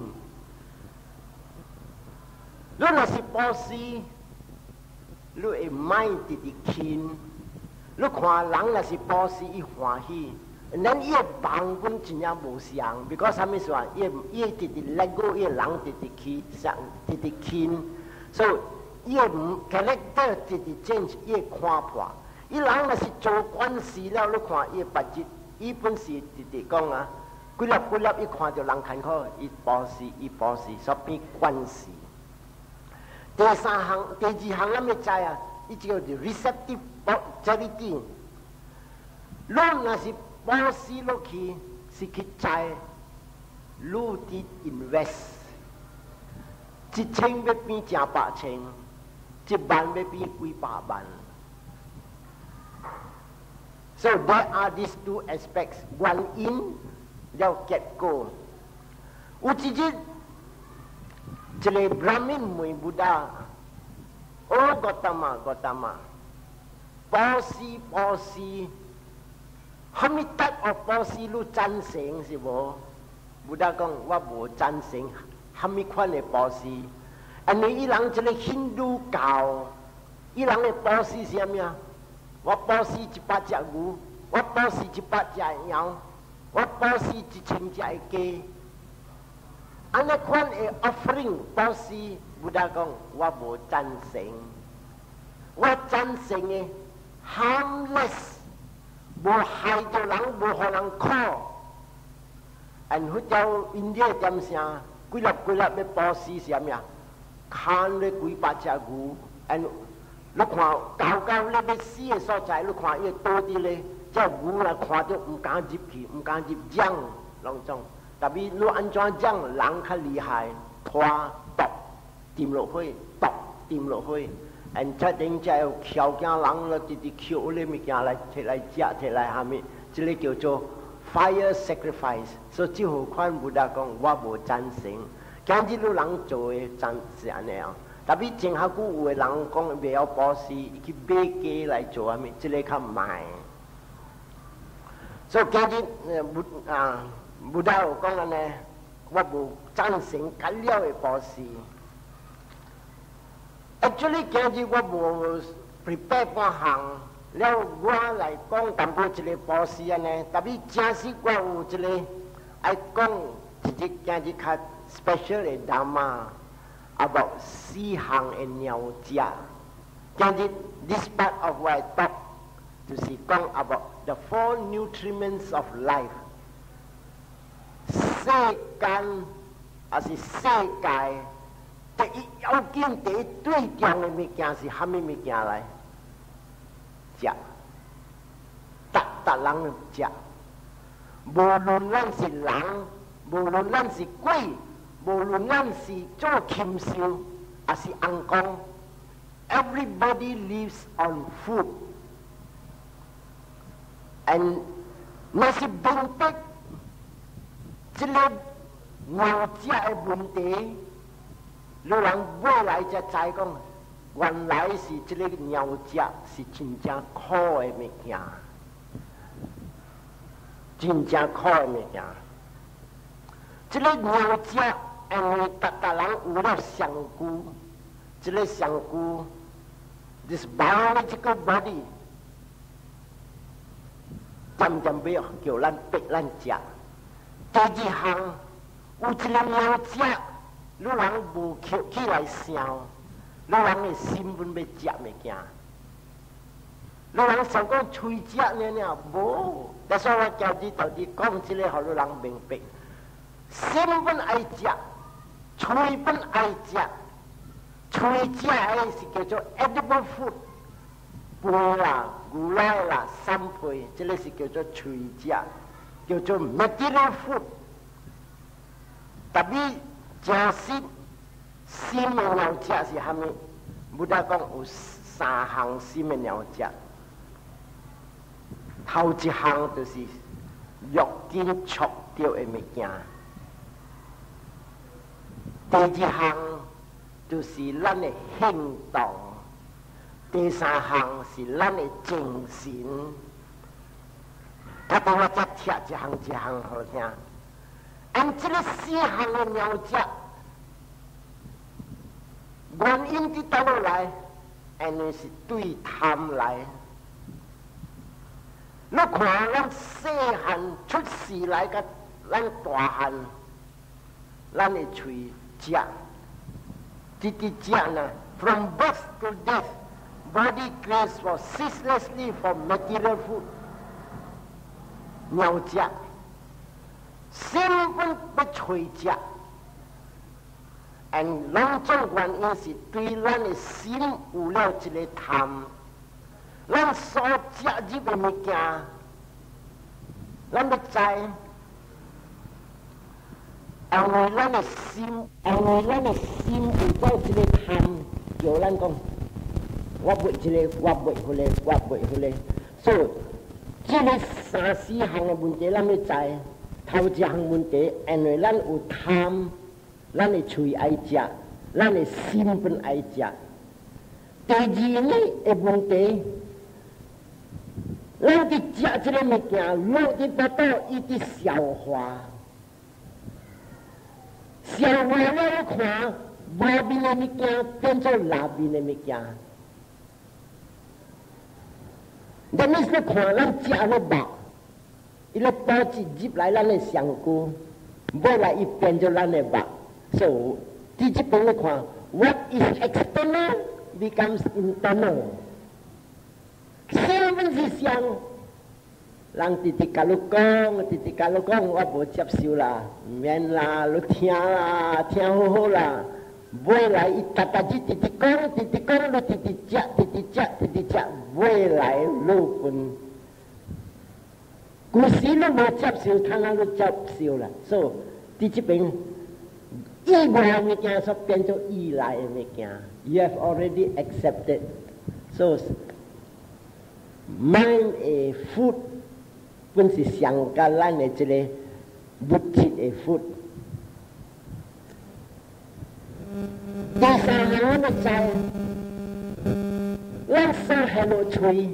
你若是保持，你會買直直輕，你看人若是保持伊歡喜。咱伊个房本真正无相 ，because 啥物事啊？伊伊直直 let go， 伊个人直直去，上直直轻，所以伊个唔 character 直直 change， 伊个看破。伊人若是做官司了，你看伊个budget，伊本是直直讲啊，几粒几粒，伊看到人艰苦，伊保持伊保持，所变官司。第三项、第二项咱要知啊，伊叫做 receptive charity。咱若是保持落去是去栽，路地 invest， 一千要变成百千，一万要变几百万。So there are these two aspects. One in， 要 get go。有一日，一个 Brahmin 问布达，哦，Gautama Gautama， 保持保持。什么 type of 保持你赞成是无？布达讲我无赞成，什么款的保持？安尼伊人一个印度教，伊人的保持是啥物啊？我保持一百只牛，我保持一百只羊，我保持一千只的鸡。安尼款的 offering 保持，布达讲我无赞成，我赞成的 harmless。无害到人，无互人苦。and 迄条印度点啥？几粒几粒要保持是啥物啊？看咧几百只牛 ，and 你看高高咧要死的所在，你看伊多啲咧，只牛啊看到唔敢入去，唔敢入掌，拢种。特别你安怎掌，人较厉害，拖毒掂落去，毒掂落去。and 确定才有巧惊人了，直直捡啲物件来摕来食，摕来虾米？这个叫做 fire sacrifice。所以这号款布达讲，我无赞成。今日你人做的真是安尼啊！特别前下久有的人讲袂晓保持，去买鸡来做虾米？这个较卖。所以今日呃布啊布达有讲安尼，我无赞成紧了的保持。Actually， 今日我无 prepare 半项，了我来讲淡薄一个保持安尼。特别正式我有一个爱讲一日今日较 special 的 Dharma about 四项的鸟食。今日 this part of what I talk 就是讲 about the four nutriments of life。世間還是世界？第一要緊、第一最重的物件是啥物物件來？食，逐逐人食。無論咱是人，無論咱是鬼，無論咱是做禽獸，還是翁公 ，everybody lives on food。And 若是病毒， 这个鸟只的问题，你人买来才知讲，原来是这个鸟只是真正苦的物件，真正苦的物件。这个鸟只因为达达人有了香菇，这个香菇 ，this biological body， 渐渐要叫咱逼咱食。第二项，有一个鸟只，你人无捡起来烧，你人的心本要食物件，你人想讲吹食呢呢，无。但是我教你到底讲这个，互你人明白，心本爱食。吹本爱食，吹食的是叫做 edible food， 饭啦、牛奶啦、三配，这个是叫做吹食，叫做 material food。特别真实新的鸟食是虾米？不得讲有三项新的鸟食，头一项就是肉筋灼掉的物件。第二项就是咱的行动，第三项是咱的精神。他等我再听一项一项好听。按这个四项的鸟食，原因伫倒落来，因为是对贪来。你看咱细汉出世来甲咱大汉，咱的喙。食，直直食呢 ，from birth to death, body craves for ceaselessly for material food。鸟食，心本要吹食，而两种原因是对咱的心有了一个贪，咱所食入的物件，咱要知。因为咱的心，因为咱的心有了这个贪，叫咱讲，我买这个，我买回来，我买回来。所以，这个三四项的问题，咱要知。头一项问题，因为咱有贪，咱的嘴爱食，咱的心本爱食。第二呢的问题，咱伫食这个物件，落伫巴肚，伊伫消化。消化了看，外面的物件变做内面的物件。咱你是看咱食了肉，伊咧保质入来咱的香菇，未来伊变做咱的肉。所以，伫这边咧看 ，what is external becomes internal。身份是香。人直直甲你讲，直直甲你讲，我无接受啦，唔免啦，你听啦，听好好啦。未来伊逐逐日直直讲，直直讲，你直直食，直直食，直直食，未来路分。古时你无接受，通通都接受啦。所以，伫这边意外物件所变做依赖的物件 ，you have already accepted. So, mind a food. 本是上甲咱的这个物质的福。第三项我们知，咱手还无吹，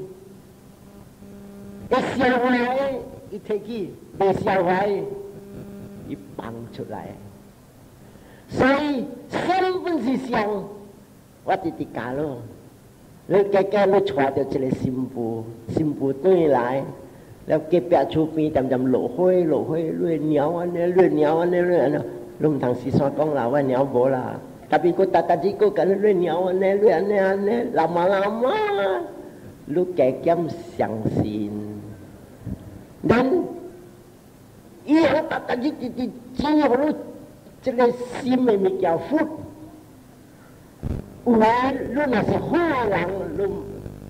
会消化的，伊摕起；未消化的，伊放出来。所以身本是上，我直直教咯。你家家你带着一个新妇，新妇转来。แล้วเก็บแปะชูปีจำจำโหลห้อยโหลห้อยเลื่อยเหนียวอันนี้เลื่อยเหนียวอันนี้เลื่อยอันนี้ลุงทางซีซอกองเราว่าเหนียวโบราแต่ปีกูตัดตัดจีกูกันเลื่อยเหนียวอันนี้เลื่อยอันนี้อันนี้ลามาลามาลูกแก่แก้มเสียงศีลดันอีเขาตัดตัดจีจีจีจีเขารู้จะได้ซีไม่มีเกี่ยวฟุตอุ๋ยลูกน่ะสิห้าหลังลุง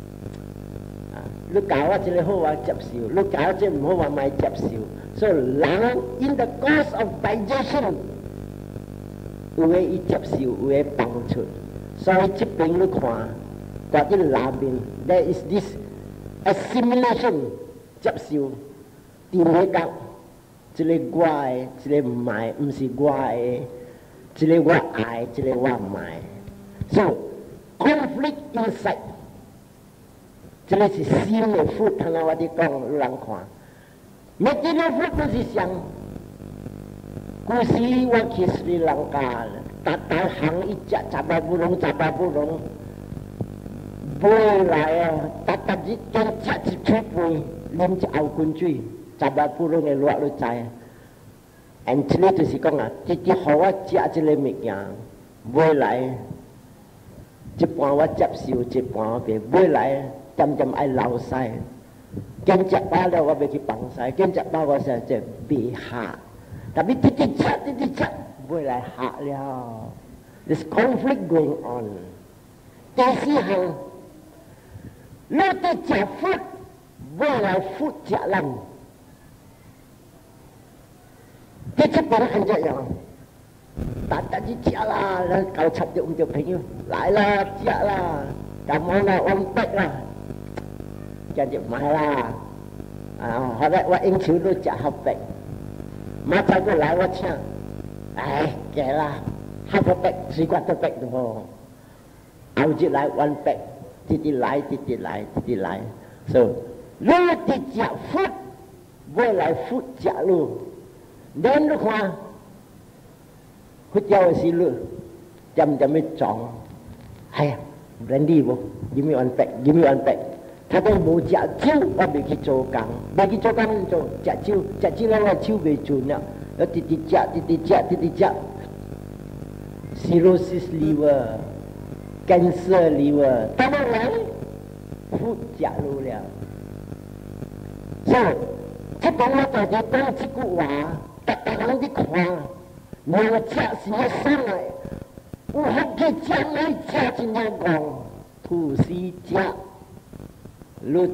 ลูกกาวว่าจะเลยหัวจับสิวลูกกาวจะหัวไม่จับสิว so หลัง in the course of digestion อุ๋ยอีจับสิวอุ๋ยปังชุด so จิบเป็นลูกขวาก่อนที่ลาบิน there is this assimilation จับสิวตีเมกับ这个我的，这个买，不是我的，这个我爱，这个我买。So conflict inside， 这个是心的food，看到我哋讲有人看。material food 不是想，古时我去斯里兰卡，大大行一只十八不拢，十八不拢。买来啊！搭搭一間食一杯杯，啉一後罐水，十八不攏嘅熱都知。and 這個就是講啊，直直互我食這個物件，買來一半我接受，一半我袂買來，漸漸愛流逝。見食飽了，我袂去放曬；見食飽我實在袂下。但係直直食，直直食，買來下了。There's conflict going on。第四項。你哋食 food， 買來 food 食人。你這邊係這樣，大家去食啦，搞出咗唔少朋友，來啦食啦，感恩啦，我唔得啦，跟住買啦。啊，後來我應酬都食好白，馬仔過來我請，唉，嘅啦，好個白，水果都白咗，後日來 one 白。直直來，直直來，直直來。So， 你哋食 food， 買來 food 食咯。你你看，佢叫嘅時咯，漸漸咪撞。係啊 ，Brandy 喎 ，give me one pack，give me one pack。他都冇食酒，我未去做工，未去做工做食酒，食酒咧我手未準啦，我直直食，直直食，直直食。Cirrhosis liver。cancer liver， 當然來，food 食路了。所以，這邊我就係講這句話，大家人哋看，你我食是要生來，有學嘅將來食真係講，吐司食，你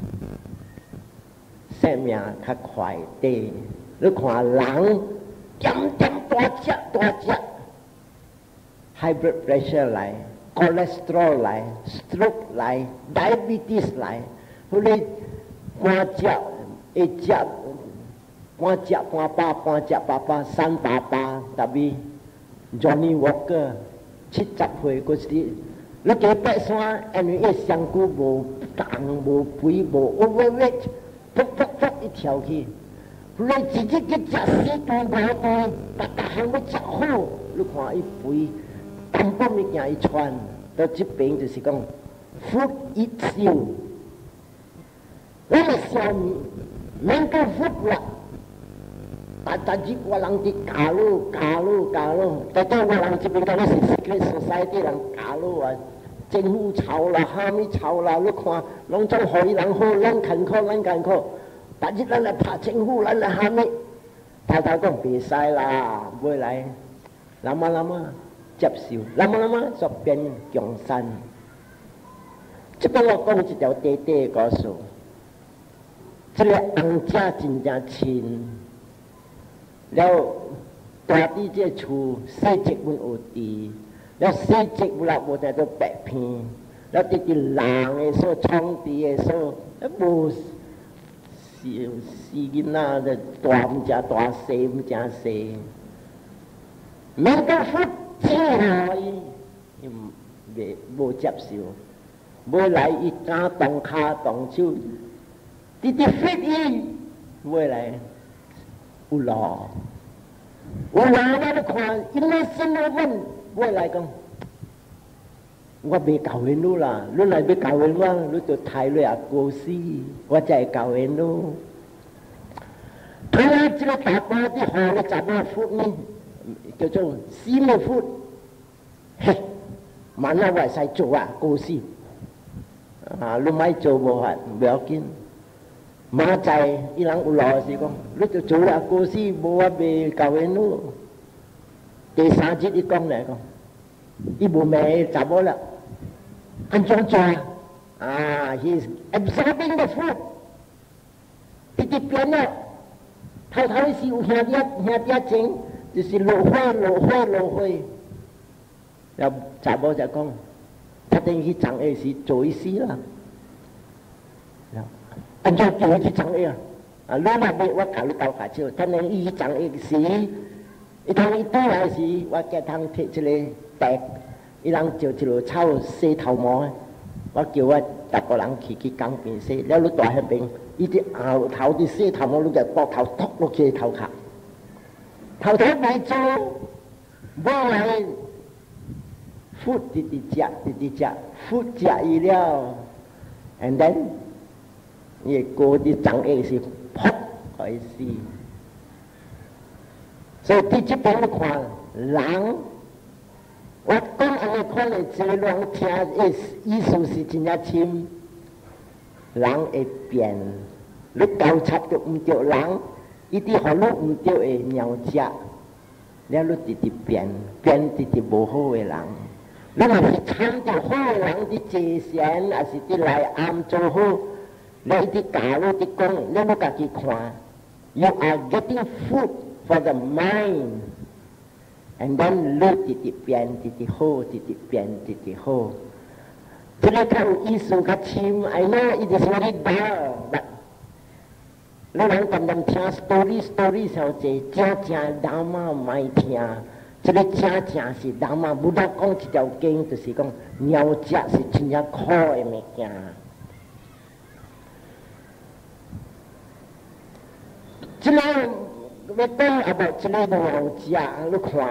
生命較快啲。你看人點點大隻大隻 ，high blood pressure 嚟。cholesterol 來 ，stroke 來 ，diabetes 來，佢哋半隻一隻，半隻半巴，半隻爸爸，三爸爸，特別 Johnny Walker 七十歲嗰時，你幾百歲，因為一上骨無重無肥無 overweight， 噗噗噗一條去，佢哋自己嘅食死對無對，大家行要食好，你看伊肥。根本物件伊穿，到這邊就是講 food eats you。我哋上面免個 food 啦，但但係我人哋假咯假咯假咯，但係我人這邊講是 secret society 人假咯啊，政府炒啦，蝦米炒啦，你看，攏總可以人好，咱勤苦咱勤苦，但係咱來拍政府，咱來蝦米，頭頭講別使啦，買來，諗下諗下。接受，諗下諗下就變強身。即個我講一條短短嘅故事，這個紅家真正親，了大啲這厝細節阮有啲，了細節有啦無在做白片，了啲啲人嘅所創啲嘅所，無是是囡仔就大唔正大細唔正細，免得福。這來伊袂無接受，無來伊敢動骹動手，直直 fit 伊，無來有路，有路我都看，因為生活問，無來講，我袂教因你啦，你來要教因我，你就睇你啊故事，我才會教因你。佢話這個大巴啲河咧，雜巴闊呢？叫做私密闊，嘿，晚黑為使做啊故事，啊你咪做無法唔要緊，馬仔伊人有老是講，你就做啊故事，無法袂教因你。第三節伊講嚟講，伊無咩查某啦，安怎做啊？啊 ，he is absorbing the food， 直直變啦，頭頭是有兄弟兄弟情。就是落花落花落花，然後查某就講，一定去長 A 時做醫師啦。按照叫佢去長 A 啊， 啊，你若要我教你教下手，他能伊讲一时，伊通伊倒来时，我叫通摕一个白，伊人就一路草洗头毛，我叫我逐个人去去江边洗，了你大迄边，伊啲后头啲洗头毛，你就膊头托落去头壳，头头未做，无来。food 直直食，直直食 ，food 食伊了 ，and then 伊個啲長液是噗開始，所以第一邊你看人，我講安尼看嚟，這人聽嘅意思是真正深，人會變，你交叉就唔對人，伊啲互你唔對嘅鳥食，了你直直變，變直直無好嘅人。你若是參到好人啲謝善，還是啲來暗做好，你啲教你啲講，你你家己看 ，you are getting food for the mind， and then 你直直變，直直好，直直變，直直好。這個較有意思較深 ，I know it is very dull， but 你人咁咁聽 story story 上濟，正正老媽唔愛聽。這個真正是人嘛，不但講一條經，就是講鳥食是真正苦的物件。這個要講阿伯，這個鳥食，你看，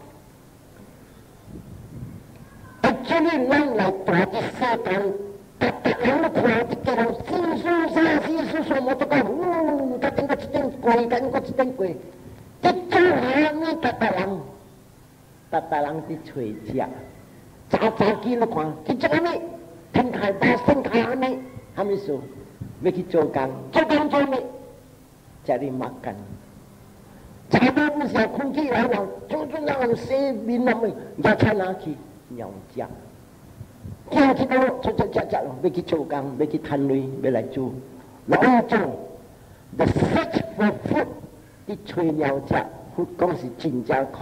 啊，這個人來大啲撒旦，大大人你看，啲叫人四書三四書什麼都講，嗚，甲頂個一頂貴，甲頂個一頂貴，啲做下呢大大人。大大人伫吹食，早早起你看，去做安尼，天开大身开安尼，哈咪说要去做工，做工做咩？家里麻干，早到不是空气来了，做做那种洗面那么，要穿哪去？鸟食，听去到做做食食咯，要去做工，要去赚钱，要来做，老做，the search for food， 伫吹鸟食，food讲是真正苦。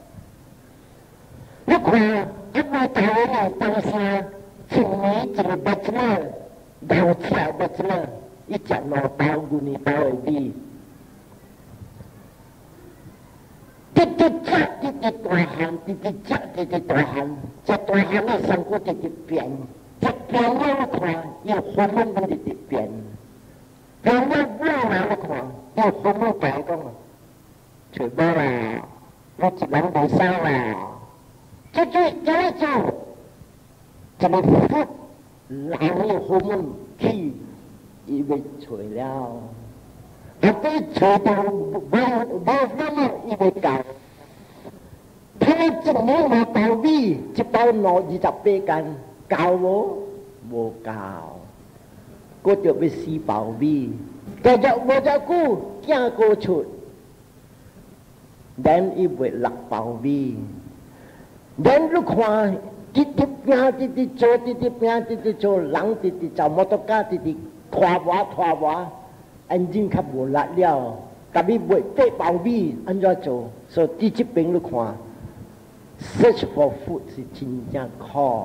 你看，一位台灣人當時前年一個白子佬，老車白子佬，一隻老包牛呢包的米，直直食，直直大漢，直直食，直直大漢，這大漢的身軀直直變，一變了你看，伊喉嚨都直直變，變了無啦你看，伊喉嚨白講，吹無啦，我一人袂少啦。這就這來做，怎麼福人的後門去，伊要吹了，啊對吹到無無那麼伊要搞，他一年嘛包米，一包兩二十八斤，搞無無搞，嗰就要四包米，但係無隻股驚過出，然伊要六包米。人你看，直直拼，直直做，直直拼，直直做，人直直走摩托車，直直拖磨拖磨，眼睛較無力了，甲你賣八包米，安怎做？所以第一邊你看 ，search for food 是真正苦。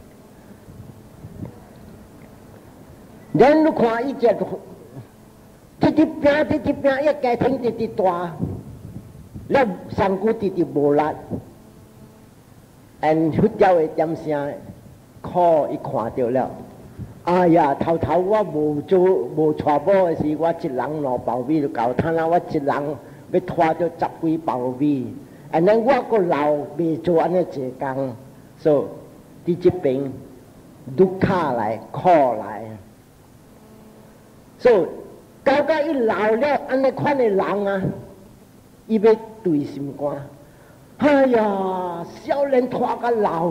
人你看伊只個直直拼，直直拼，一家庭直直大，了身軀直直無力。and 出掉的點聲，苦伊看到了，哎呀，頭頭我無做無帶某的時，我一人兩包米就夠，睇下我一人要拖到十幾包米， and then 我個老未做安尼一工，所以第一邊දු卡來苦來，所以到到伊老了，安尼款的人啊，伊要對心肝。哎呀，少年拖到老，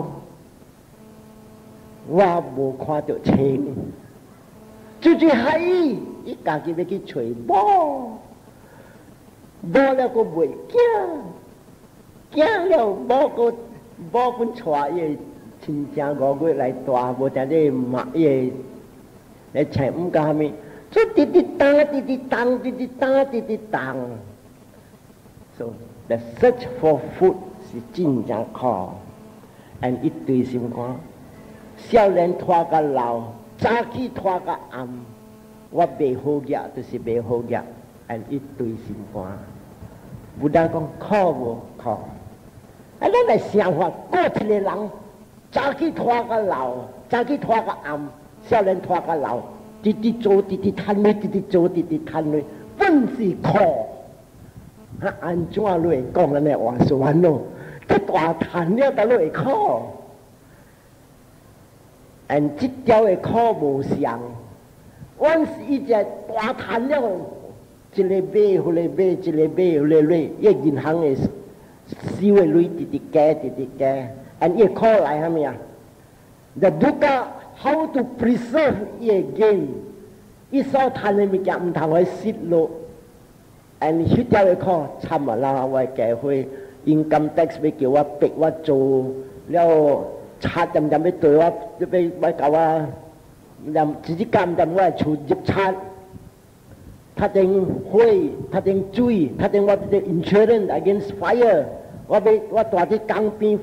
我無看到青，最最係伊家己要去找某，某了個袂驚，驚了某個某本帶伊親情五月來大，無定咧罵伊來請唔甲咪，就滴滴當，滴滴當，滴滴當，滴滴當，所以。The search for food 是真正苦 ，and 一對心肝，少年拖到老，早起拖到暗，我袂好業就是袂好業， and 一堆心肝。不但讲靠无靠，啊，咱来想法，过一个人早起拖到老，早起拖到暗，少年拖到老，直直做，直直摊位，直直做，直直摊位，本是靠。啊，安怎落讲咱的话算咯？这大摊了，都落靠。and 这条的靠无像，阮是一只大摊了。一个买，一个买，一个买，一个买，伊银行的收的钱直直加，直直加， and 伊考来虾米啊 ？The look how to preserve 伊个 gain， 伊所赚的物件唔通会失落 ，and 迄条个考惨啊啦！我家伙 income tax 要叫我逼我做了，差点点要对我，要要搞我，连自己干点我出入差。他定火，他定水，他定我的 insurance against fire， 我要我大啲江边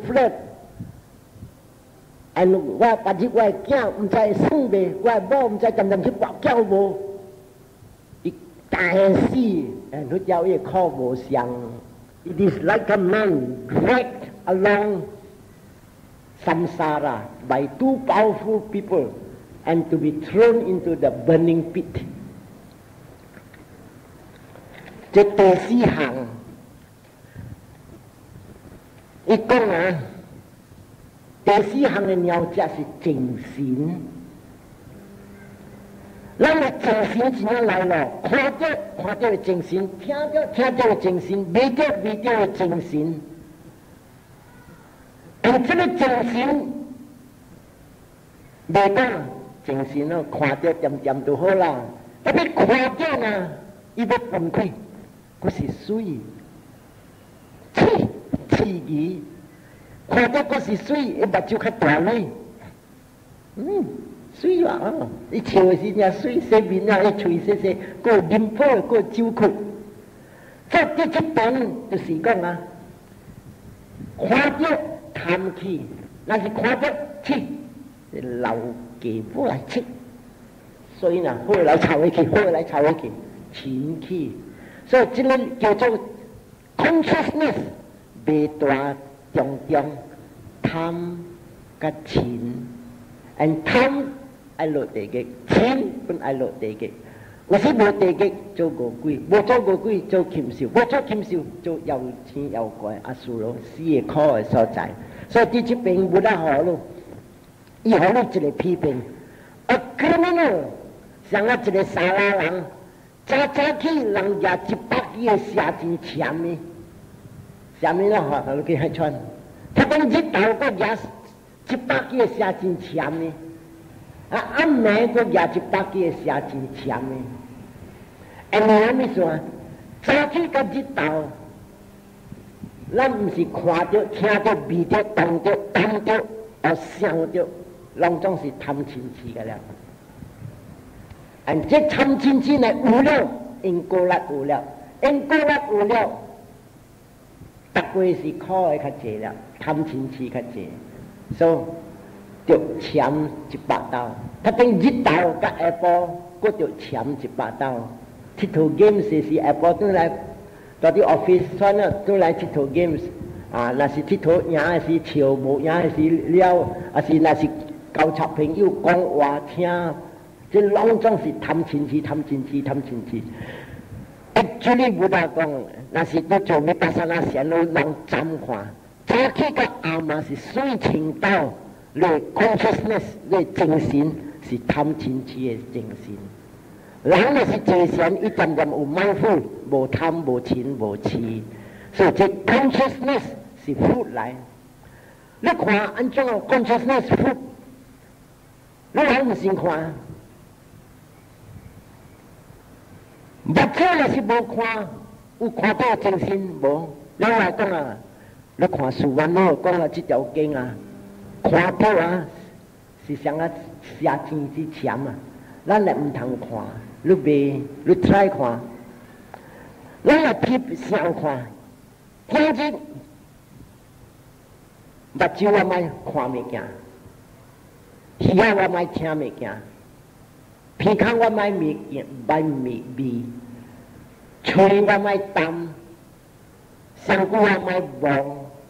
flood，and 我把啲我囝唔知生病，我某唔知渐渐去跋筊无，伊大死，and 佢叫伊靠无上 ，it is like a man dragged along samsara by two powerful people and to be thrown into the burning pit。这第四项，伊讲啊，第四项的鸟只是正神。咱的正神怎样来咯？看到看到的正神，听到听到的正神，闻到闻到的正神。但这个正神，袂讲正神咯，看到点点就好啦。但你看到呢，伊要崩溃。嗰是水，刺刺耳，看到嗰是水，伊目睭较大咧。嗯，水啊！哦，伊笑的是正水，洗面啊，伊嘴洗洗，个面泡，个酒曲。这第七段就是讲啊，看到贪气，那是看到气，老鸡不来气，所以呢，后来炒回去，后来炒回去，情气。所以这个叫做 consciousness， 未大重重贪甲情 ，and 贪爱落地嘅，情本爱落地嘅。我是无地嘅做恶鬼，无做恶鬼做禽兽，无做禽兽做妖精妖怪阿苏罗死嘅苦嘅所在。所以第七篇不大好咯，以后你一个批评 ，a criminal 像啊一个沙拉人。早早起人家一百几个写真签的，什么啦？哈，你去海川，他讲日头个也一百几个写真签的，啊暗暝个也一百几个写真签的，哎，你阿咪说，早起个日头，咱唔是看到、听到、味到、闻到、闻到、哦想到，拢总是贪亲戚个了。and 这贪亲戚呢有了，因果力有了，因果力有了，大概是靠的较济了，贪亲戚较济，所以着签一百刀。他等日头甲下晡，佫着签一百刀。佚佗 games 是下晡都来，到啲 office 算了都来佚佗 games。啊，那是佚佗赢的是笑，无赢的是了，啊是那是交叉朋友讲话听。这拢总是贪亲戚、贪亲戚、贪亲戚。actually 不大讲，那是都做咩巴沙那线路人暂看，早起个暗嘛是水清道，你 consciousness 你精神是贪亲戚的精神。人那是精神一点点有 mindful， 无贪无嗔无痴，所以这 consciousness 是福来。你看安怎 consciousness 福？你人唔先看。目睭若是无看，有看到精神无？咱来讲啊，你看书文咯，讲啊这条经啊，看到啊是像啊写钱之签啊，咱来唔通看，你未你 try 看，咱来翕相看，听见目睭我莫看物件，耳仔我莫听物件。鼻孔我买味味味味， 嘴我咪淡，身骨我咪忙，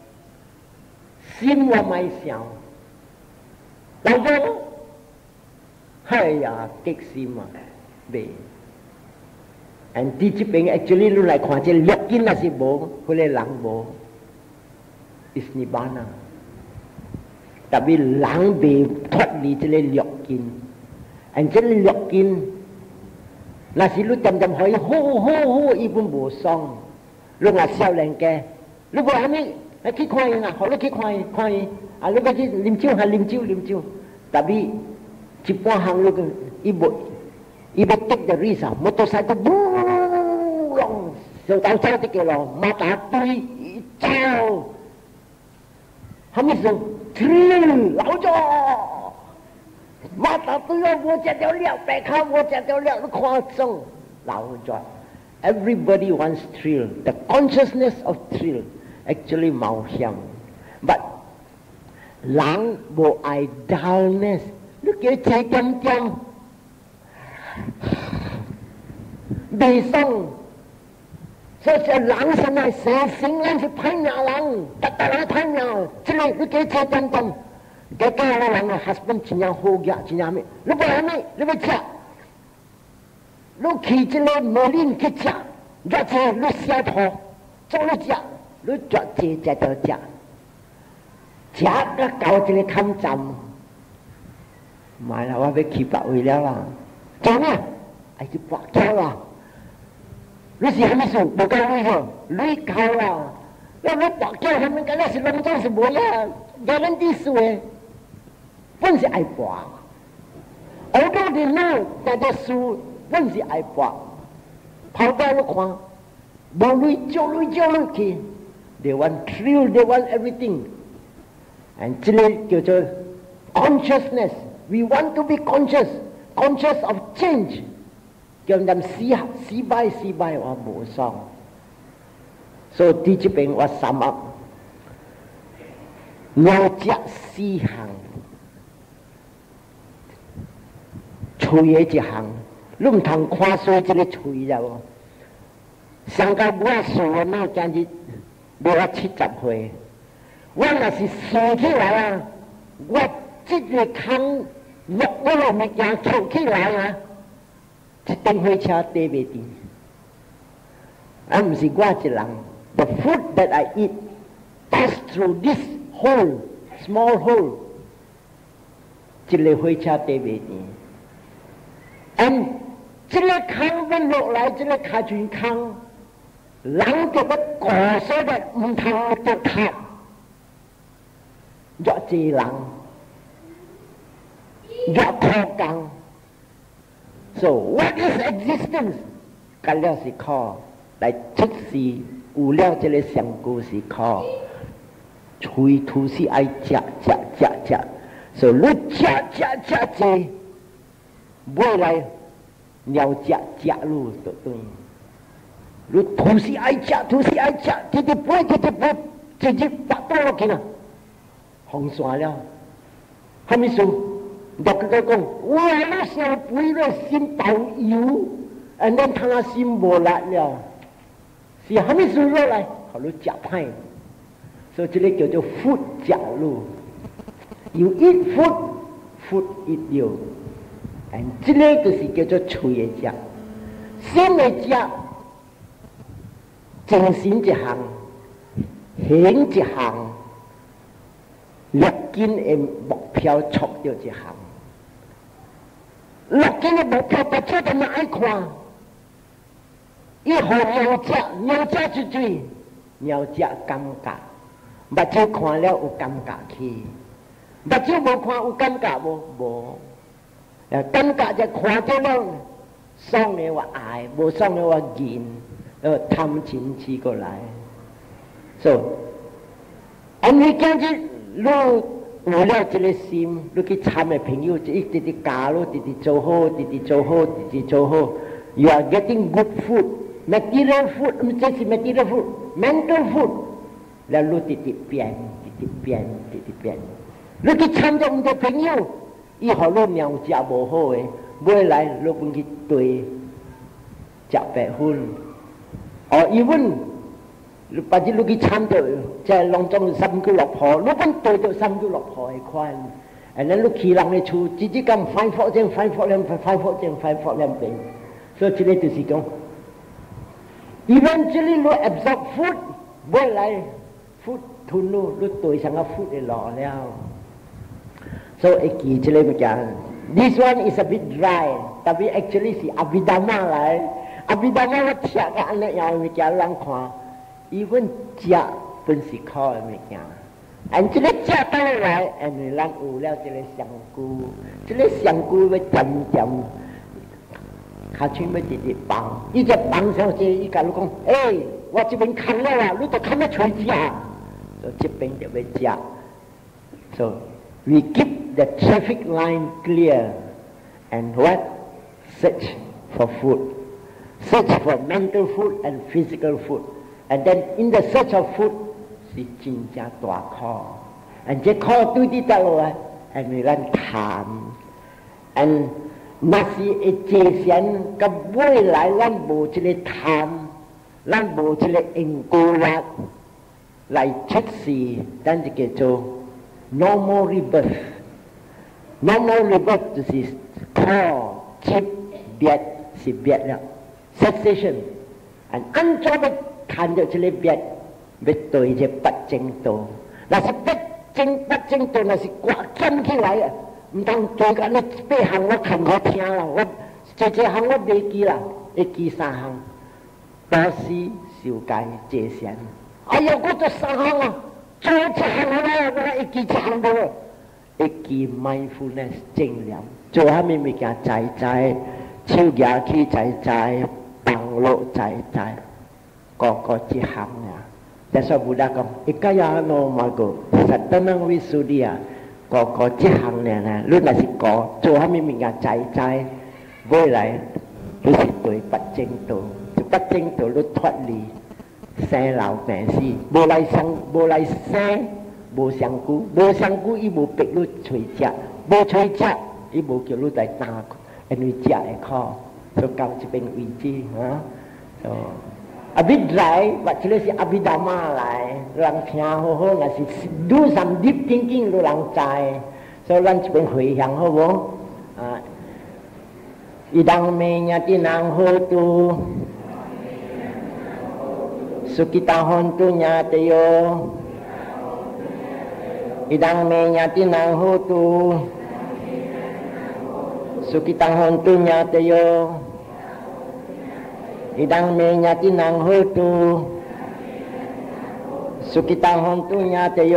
心我咪想，老公，哎呀，激死嘛，未。And 啲这边 actually 你来看，这六根那是无，佢哋人无 ，is nibbana。tapi 人未脱离这个六根 ，and 这个六根，那是你渐渐可以呼呼呼，一般无爽。你话少年家，你话虾米？你去看伊啊，好你去看伊，看伊，啊你去啉酒，还啉酒啉酒， tapi 一般行你个，伊无。伊要得就呢時，摩托車都嗚隆，就到走的叫咯，馬打堆走，後面就跳老咗，馬打堆啊！我只條料，白卡我只條料都誇張，老咗。Everybody wants thrill. The consciousness of thrill actually 冇險，but 人無愛 dullness， 你叫佢點點。悲傷，所以人生係成成人是歹鳥人，特特人歹鳥，即係你幾車點點，佢家下人個 husband 真係好嘅，真係咩？你不係咩？你要食，你去即個無論去食，若係你小婆做你食，你絕對食到食，食個搞即個抗戰，唔係啦，我要去白位了啦。做咩？係要白膠啦！你是係咪做冇教會喎？你教啦！你你白膠係咪？嗰陣時兩張是冇啦，有人啲數嘅，本是愛白。我都哋呢，但係數本是愛白，跑到你看，無類招類招類去 ，they want thrill, they want everything， and 這個叫做 consciousness，we want to be conscious。conscious of change， 叫人死死敗死敗我無爽，所以喺這邊我 sum up， 我只四行，吹嘅一行，你唔通看衰這個吹啦喎，上個我數我那將至冇我七十歲，我若是數起來啊，我這個坑。落我落物件抽起來啊！一登火車地袂定，啊唔是我一人。The food that I eat pass through this hole, small hole， 一個火車地袂定。And 這個坑要落來，這個卡全坑，人就要過所謂唔通得卡，若濟人。若破更 ，so what is existence？ 咁了是靠來出世，有了這個上古是靠，吹吐是愛食食食食，所以你食食食食，未來鳥食食路就對，你吐是愛食吐是愛食，直直飛直直飛，直直發到落去啦，紅線了，係咪數？就佢講，哇！那小肥了心倒油，and then 他心無力了，是係咪數落來？好你食歹，所以這個叫做 food 食路。You eat food, food eat you， and 這個就是叫做嘴嘅食，心嘅食，精神一項，行一項，六根嘅目標觸到一項。六根嘅目標，大家都唔愛看。伊互鳥食，鳥食一嘴，鳥食感覺，目睭看了有感覺去，目睭無看有感覺無？無。誒，感覺就看咗咯，爽嘅我愛，無爽嘅我厭，誒貪錢起過來。所以，我哋今日攞。有了這個心，你去參嘅朋友就一直直教咯，直直做好，直直做好，直直做好。You are getting good food, material food， 唔只是 material food， mental food。然後你直直變，直直變，直直變。你去參咗唔到朋友，以後你尿食無好嘅，未來你本去對食白粉， or even ปัจจุบันฉันเจอจะลองจงซ้ำกุหลาบพอลูกมันตัวจะซ้ำกุหลาบพอไอ้ควันอันนั้นลูกขี่หลังในชูจิจิกรรมไฟฟอกเจงไฟฟอกแรงไฟฟอกเจงไฟฟอกแรงเป็น so ที่นี่ตัวสิกง eventually ลูก absorb food เมื่อไร food ทุนลูกลูกตัวฉันก็ food ได้หล่อแล้ว so ไอ้กี่ที่เลยเมื่อกี้ this one is a bit dry แต่ว่า actually สิอภิดามาไรอภิดามาว่าเทียกันอันนี้อย่างเมื่อกี้ลังควา even จะเป็นสิข้อเมื่อกี้อันจะเล็กจะตั้งไรอันนี้ลังอูแล้วจะเล็กสังกูจะเล็กสังกูไปจำจำข้าชื่อไม่ติดติดปังอีจะปังเสียจีอีการลูกของเอ้ยว่าจะเป็นคันแล้วล่ะลูกแต่คันไม่ช่วยจ้า so จะเป็นเดี๋ยวไปจ้า so we keep the traffic line clear and what search for food search for mental food and physical food and then in the search of food สิจริงจะตัวข้อ and จะข้อตู้ที่ตลอด and มีร้านถาม and นาซีเอเจเซียนกับบุยหลายร้านโบจะเลยถามร้านโบจะเลยเอ็งกูรักหลายชัดสีดันจะเกิดโจ normal rebirth normal rebirth จะสิข้อชิบเบียดสิเบียดแล้ว cessation and อันจอบทันเดียวจะเลยเบียดเบ็ดตัวจะปัดเจงโตแล้วสิปัดเจงปัดเจงโตน่ะสิกว่าเข้มขึ้นไหลอ่ะมันต้องโจกันแล้วไปหังว่าขันเขาเทียละว่าเจเจหังว่าเบกีละเอกีสาหังต่อสีสิวกายเจเซียน哎呀我都上行了做这行了我一记讲的一记 mindfulness 正念做下面咪叫ใจใจ超也去ใจใจปังโลใจใจก็ก็จิหังเนี่ยแต่สบุดาก็อิกายาโนมาโกสัตตนังวิสุทธิยาก็ก็จิหังเนี่ยนะรุ่นน่ะสิก็做下面咪叫ใจใจเว้ยไหลรู้สึกตัวปัจเจงโตจะปัจเจงโตรู้ทอดลีแซ่เหล่าแม่สิโบไลสังโบไลแซ่โบสังกูโบสังกูอีโบเป็ดรู้ช่วยจักโบช่วยจักอีโบเกี่ยวรู้แต่ตาอันวิจัยข้อตัวเก่าจะเป็นวิจีฮะอภิไตรวัชเลสิอภิดามาอะไรหลังพิจารณาโหน่ะสิ do some deep thinking รู้หลังใจโซลันจะเป็นหวยอย่างเขาบอกอีดังเมียที่นางโหตูสุกิตาหอนตุญาเตโยอิดังเมญาตินังโหตุสุกิตาหอนตุญาเตโยอิดังเมญาตินังโหตุสุกิตาหอนตุญาเตโย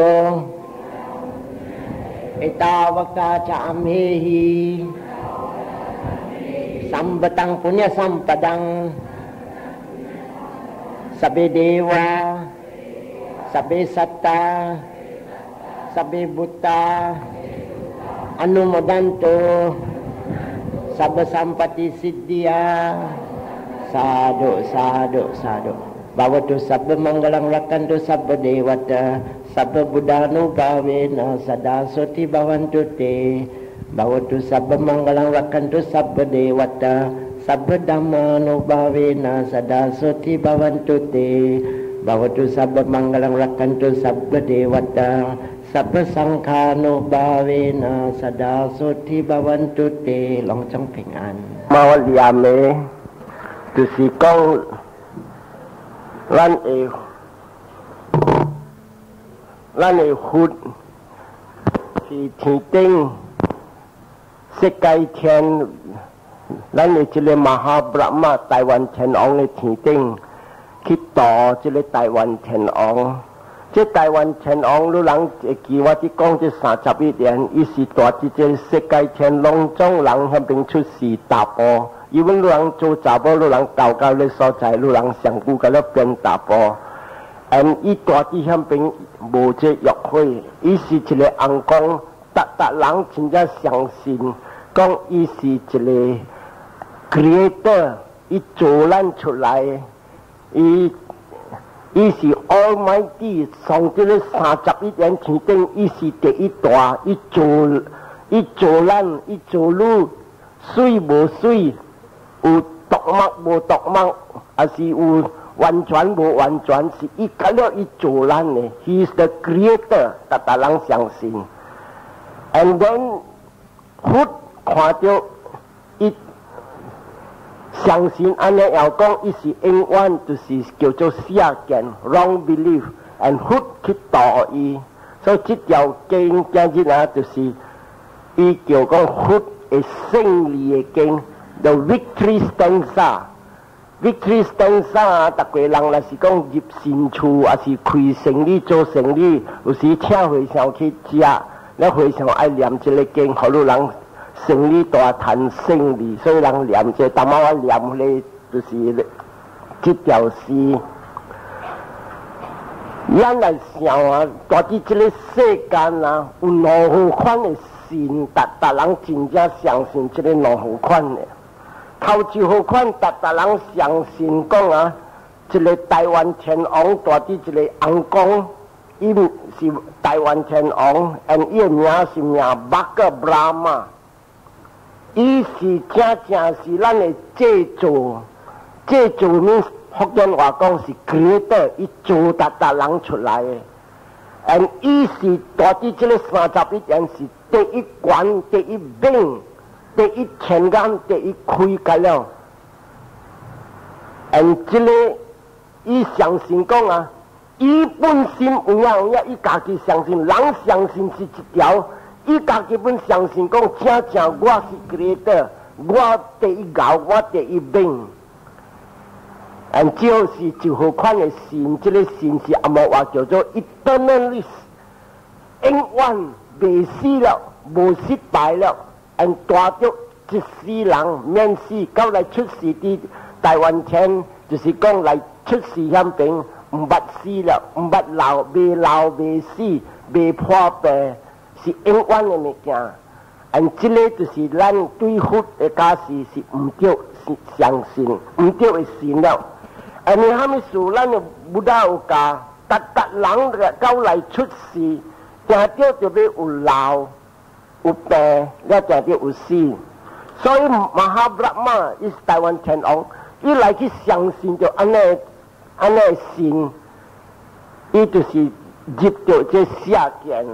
เอตาวกาจามเฮหิสัมปตังปุญญสัมปดังสัพเพเดวะสัพเพสัตตาสัพเพบุตตาอนุโมดันโตสัพพสัมปติสิทธิยาสาธุสาธุสาธุบาวตุสัพพมังกลังรักขันตุสัพพเดวตาสัพพบุดานุภาเวนะสดาสติภวันตุเตบาวตุสัพพมังกลังรักขันตุสัพพเดวตาสัพพธัมมานุภาเวนะสดาสติภวันตุเตบาวตุสัพพมังกลังรักขันตุสัพพเดวตาสัพพสังฆานุภาเวนะสดาสติภวันตุเตลองจ้องเพ่งอ่านมาวัลยามเมตุสีกองลันเอลันเอขุดสีทีติงสกายเทียนลันเอจิเลมหาบรมาไต้หวันเทียนอองในทีติงคิดต่อจิเลไต้หวันเทียนอองเจ้าไต้หวันเทียนอองรู้หลังกี่วันที่กองจะสาจับอีเดียนอีสีตัวที่เจสกายเทียนลงจ้องหลังทำเป็นชุดสีตาปออีวันรู้หลังโจจ่าบอรู้หลังเก่าเก่าเลยสอใจรู้หลังเสียงกูกันแล้วเป็นตาปออันอีตัวที่ทำเป็นโบเจยกคุยอีสีจิเลอังกงตะตะหลังถึงจะเสียงสินกองอีสีจิเลcreator อีโจลันชุไลอีอีสี almighty สองจิเลสาจับอีเดียนถึงเต็งอีสีเตอีตัวอีโจอีโจลันอีโจลูซุยโบซุยอูตกมักโบตกมักอาศีอู完全无完全是伊甲了伊做咱的 ，He is the Creator， 逐逐人相信。And then， 佛看到伊相信安尼又讲，伊是永远就是叫做邪见 （wrong belief），and 佛去导伊，所以这条经今日啊，就是伊叫讲佛的胜利的经 ，the victory stanza。victory stanza， 逐个人若是讲入新厝，也是开生意做生意，有时请会上去食，咱会上爱念这个经，好多人生意大谈胜利，所以人念这，淡薄仔念咧，就是这条诗。咱来想啊，大致这个世间啊，有两好款的信，逐逐人真正相信这个两好款的。头一好款，逐逐人相信讲啊，一个台湾天王大致一个翁公，伊是台湾天王，and 伊的名是名巴格布拉玛，伊是真正是咱的制作，制作呢福建话讲是 creator， 伊做逐逐人出来的。and 伊是大致这个三十一人是第一关，第一兵。第一天眼，第一开开了，and 这个伊相信讲啊，伊本身有影有影，伊家己相信，人相信是一条，伊家己本相信讲，真正我是 creator， 我第一咬，我第一兵，and 就是就好款的信，这个信是阿莫话叫做 eternalist， 永远未死了，无失败了。and 大着一世人免死，到来出世的台湾前，就是讲来出世遐边，唔捌死了，唔捌老，未老未死，未破病，是永远的物件。and 这个就是咱对佛的假释是唔对，是相信，唔对的信了。and 你虾米事，咱就不大有教，逐逐人个到来出世，定着就要有老。有病，了就就有死，所以马哈布拉玛伊是台湾天王，伊来去相信就安尼安尼信，伊就是入到这邪见。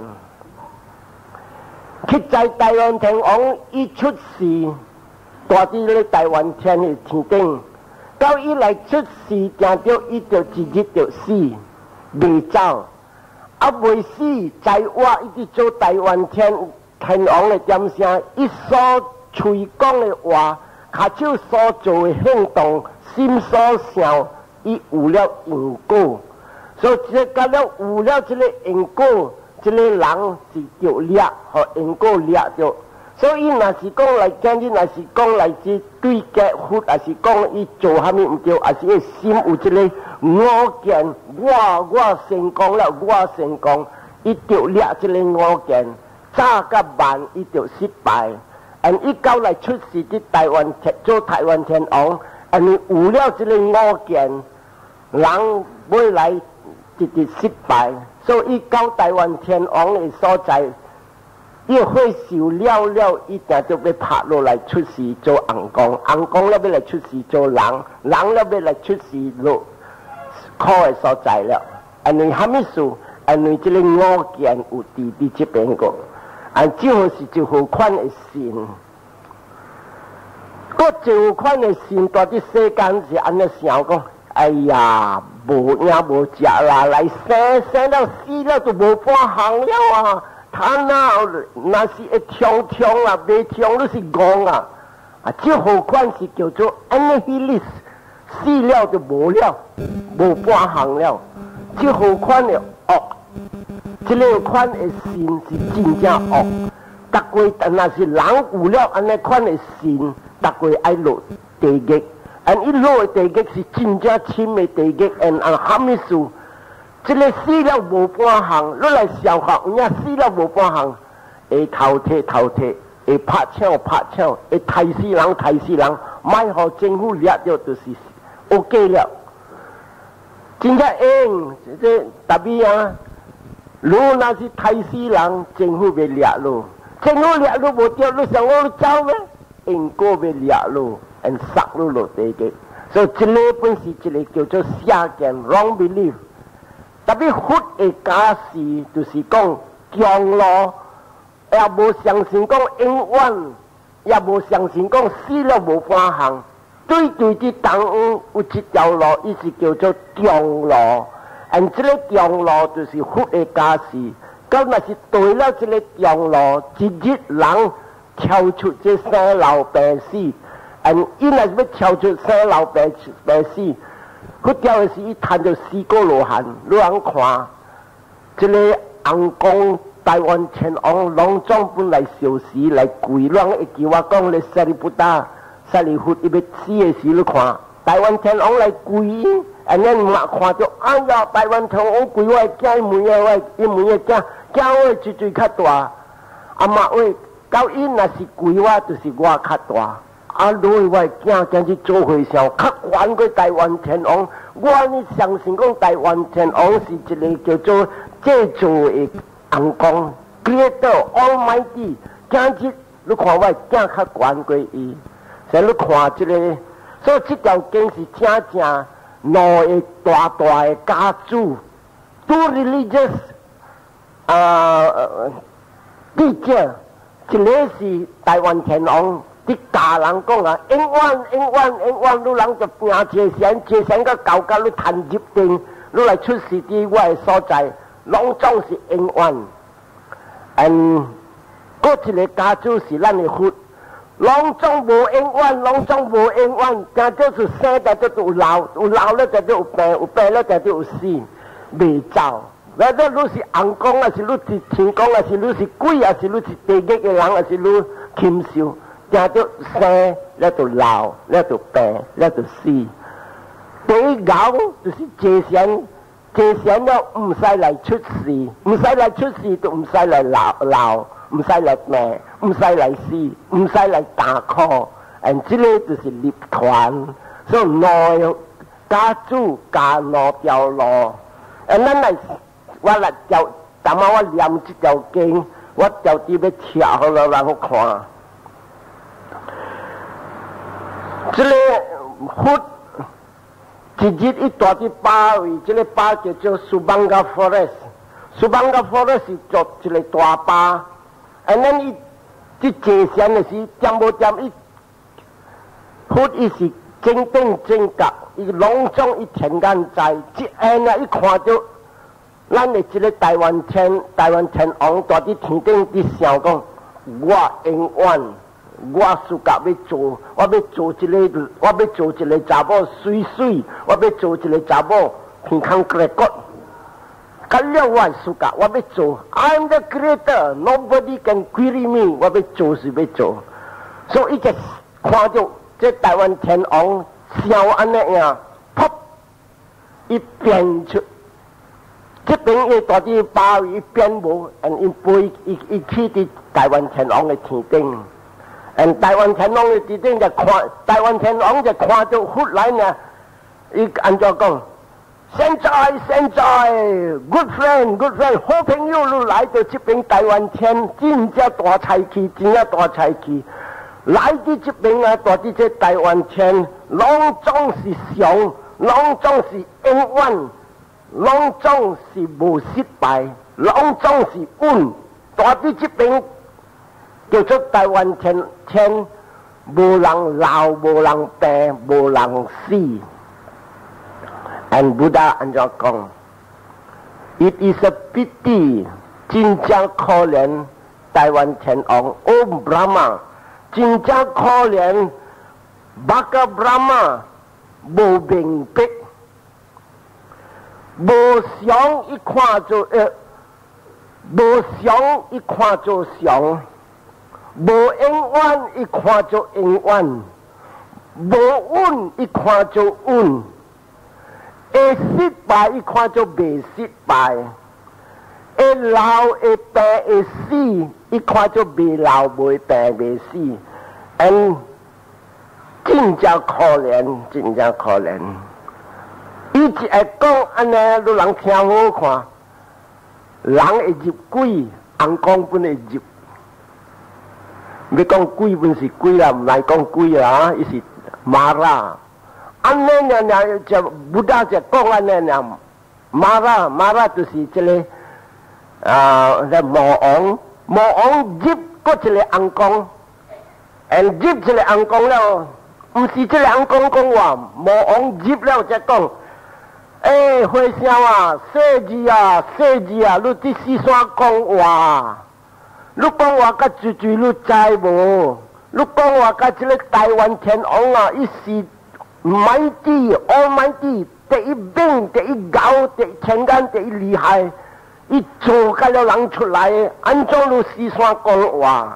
去在台湾天王伊出世，大致咧台湾天的天顶，到伊来出世，定着伊就一日就死，未走，啊未死，在我伊直做台湾天。天王的点声，伊所吹讲的话，骹手所做的行动，心所想，伊有了因果。所以这甲了有了这个因果，这个人是着掠，和因果掠着。所以伊若是讲来讲，你若是讲来是对结佛，也是讲伊做虾米唔对，也是伊心有这个我见，我我成功了，我成功，伊着掠这个我见。早甲晚伊就失败，and 伊到来出世伫台湾做台湾天王，and 有了这个我见，人未来直直失败，所以伊到台湾天王的所在，伊会受了了，伊定就要拍落来出世做翁公，翁公了要来出世做人，人了要来出世落苦的所在了，and 虾米事？and 这个我见有伫伫这边个。啊，最好是最好款的信，个最好款的信，大啲世间是安尼想讲，哎呀，无影无食啦，来生生了死了都无半行了啊！他那那是会痛痛啊，未痛都是戆啊！啊，最好款是叫做 annihilist， 死了就无了，无半行了，最好款的恶。这个款的信是真正恶，逐个但那是人有了安尼款的信，逐个爱落地狱，安一落的地狱是真正深的地狱，安安虾米事？这个死了无半行，你来想下，有影死了无半行，会头体头体，会拍枪拍枪，会杀死人杀死人，卖互政府掠着就是 OK 了，真正用这特别啊！如果那是杀死人，政府要掠咯，政府掠咯无掉，你想我走咩？因果要掠咯，因杀咯落地嘅， 所以这个本是一个叫做邪见 wrong belief。特别佛的假事就是讲降落，也无相信讲永远，也无相信讲死了无半项。对对的当中有一条路，伊是叫做降落。而这个降落就是佛的假事。咁若是对了这个降落，一日人跳出这生老病死，而伊若是要跳出生老病病死，佢跳的是伊谈到四个罗汉，你人看，这个红光台湾天王隆重本来受死来跪，人一句话讲你萨利布达、萨利佛伊要死的时，你看台湾天王来跪。啊！恁嘛看到，哎呀，台湾天王跪我的囝妹啊，我伊妹的囝，囝我最最较大。啊嘛喂，到伊若是跪我，就是我较大。啊，因为我的囝今日做会上较悬过台湾天王。我呢相信讲台湾天王是一个叫做制造的红光 ，Creator Almighty。今日你看我的囝较悬过伊，所以你看这个，所以这条经是正正。两个大大的家主 ，two religious 啊地者，一个是台湾天王，啲家人讲啊，永远永远永远，你人就拼借钱，借钱到搞到你谈入定，你来出事伫我的所在，拢总是永远。嗯，嗰一个家主是咱的佛。拢总无永远，拢总无永远，但就是生在就有老，有老了就有病，有病了就有死，未走。或者你是红光，还是你是天公，还是你是鬼，还是你是地狱的人，还是你禽兽，但就生了就老，了就病，了就死。第一咬就是借钱，借钱了唔使来出事，唔使来出事就唔使来老老。唔使嚟命，唔使嚟死，唔使嚟打 call， and 這個就是立團，所以內家主加兩條路，and 咱嚟我嚟就，但係我念這條經，我就啲要跳落讓我看，這個佛一日一大啲巴位，這個巴叫做 Subanga Forest，Subanga Forest 是做一個大巴。啊！咱伊即借錢的是點無點伊，佛伊是正等正覺，伊隆重伊天眼在，即下啊！伊看到咱的即個台灣天台灣天王大佇天頂佇想講，我永遠我暑假要做，我要做一個，我要做一個查某水水，我要做一個查某健康骨骨。咁了我暑假我要做 ，I'm the creator, nobody can query me。我要做是要做，所以伊就看到這台灣天王像安尼樣，噗，伊變出，這邊伊大啲包伊變無，and 伊飛伊伊去啲台灣天王嘅天頂，and 台灣天王嘅天頂就看，台灣天王就看到佛來呢，伊安怎講？現在現在 ，good friend good friend， 好朋友你來到這邊台灣天，真正大財氣，真正大財氣。來到這邊啊，大啲這台灣天，攏總是上，攏總是永遠，攏總是無失敗，攏總是穩。大啲這邊叫做台灣天，天無人老，無人病，無人死。And Buddha 安怎講 ？It is a pity， 真正可憐台灣天王 Om Brahma， 真正可憐 Baka Brahma， 無明白，無想一看做呃，無想一看做想，無永遠一看做永遠，無穩一看做穩。會失敗一看就未失敗，會老會病會死一看就未老未病未死，嗯，真正可憐，真正可憐。伊一會講安尼，你人聽好看，人會入鬼，紅光本會入。要講鬼本是鬼啦，唔係講鬼啦，伊是麻辣。 安尼呢呢就不大就讲安尼呢，马拉马拉就是这个啊，那魔王魔王接过这个红光，and接这个红光了，唔是这个红光讲话，魔王接了才讲。诶，回声啊，世子啊，世子啊，你伫四山讲话，你讲话甲最最你知无？你讲话甲这个台湾天王啊，伊是mighty almighty，第一兵，第一高，第一天干，第一厉害，伊做甲了人出来，安怎你四山讲话？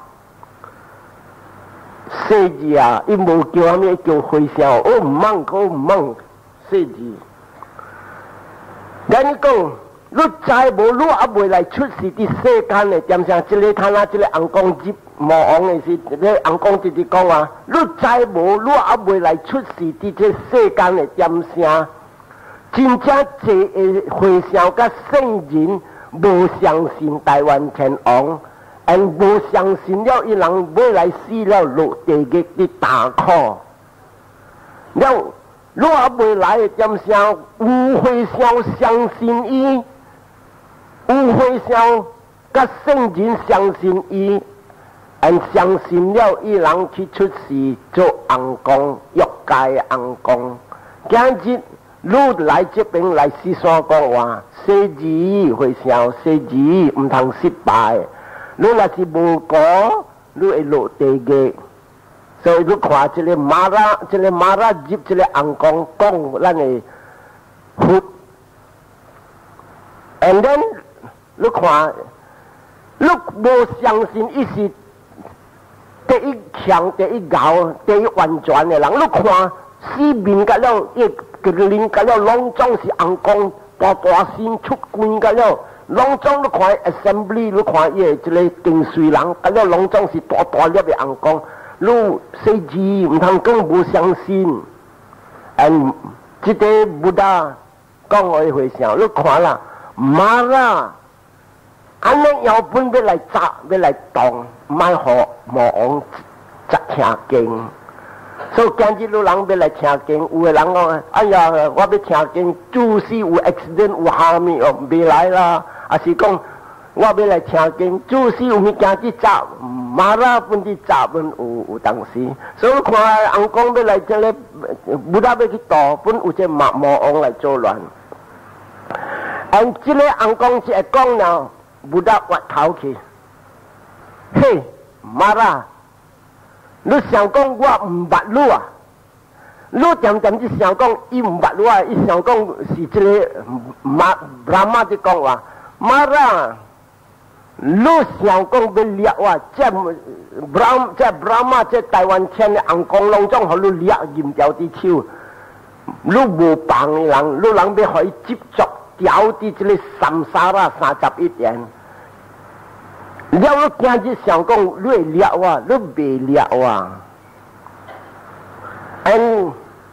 世子啊，伊无叫阿咩叫回声，我唔มั่我唔มั่，世子。人讲，你知无？你也未来出世伫世间的，点像这个他那这个红光节魔王的是，这个红光直直讲啊，你知无？你也未来出世伫这世间的，点像真正济的回声甲圣人无相信台湾天王，而无相信了伊人未来死了落地狱的大苦，了。你也未来的点上有会相相信伊，有会相甲圣人相信伊，而相信了伊人去出世做红光，欲界红光。今日你来这边来四山讲话，世子会相，世子唔通失败。你若是无果，你会落地狱。所以你看这个马拉，这个马拉接这个红光讲咱的佛 ，and then 你看，你无相信伊是第一强、第一高、第一完全的人。你看四面甲了，一个人甲了，拢总是红光，大大身出关甲了，拢总你看 assembly， 你看伊的这个定水人甲了，拢总是大大粒的红光。你世子唔通讲无相信，嗯，这个不大讲我一回想，你看啦，马啦，安尼要本要来砸，要来动，卖互魔王砸听经。所以今日有人要来听经，有的人讲，哎呀，我要听经，就是有 accident 有虾米哦，未来啦，还是讲。我要来听经，就是有物件去砸，马拉本地砸本有有当时，所以看红光要来这里，不大要去倒，本有这马魔王来作乱。而这个红光是会讲呢，不大挖头去。嘿，马拉，你想讲我唔捌你啊？你点点就想讲伊唔捌你啊？伊想讲是这个马布拉玛在讲话，马拉。你想讲要掠我，这布拉这布拉玛这台湾天的红光拢总互你掠任掉伫手，你无帮的人，你人要互伊接触掉伫这个三沙啦三十一点。了，你今日想讲你会掠我，你袂掠我。嗯，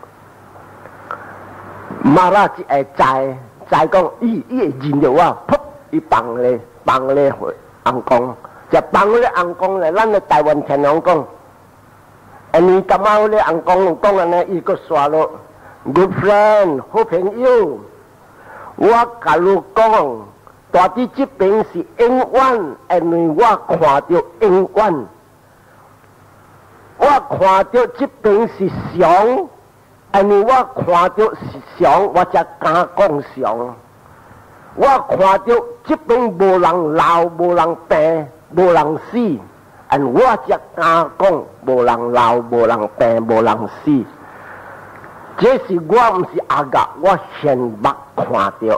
马拉只会知知讲，伊伊会认着我，噗，伊帮咧。帮咧红光，就帮咧红光咧，咱咧台湾天王讲，安尼感觉咧红光讲安尼，伊个说咯 ，Good friend， 好朋友，我甲你讲，大啲这边是永远，因为我看到永远，我看到这边是常，因为我看到是常，我才敢讲常。我看到这边无人老，无人病，无人死，而我才敢讲无人老，无人病，无人死。这是我唔是阿甲，我现目看到。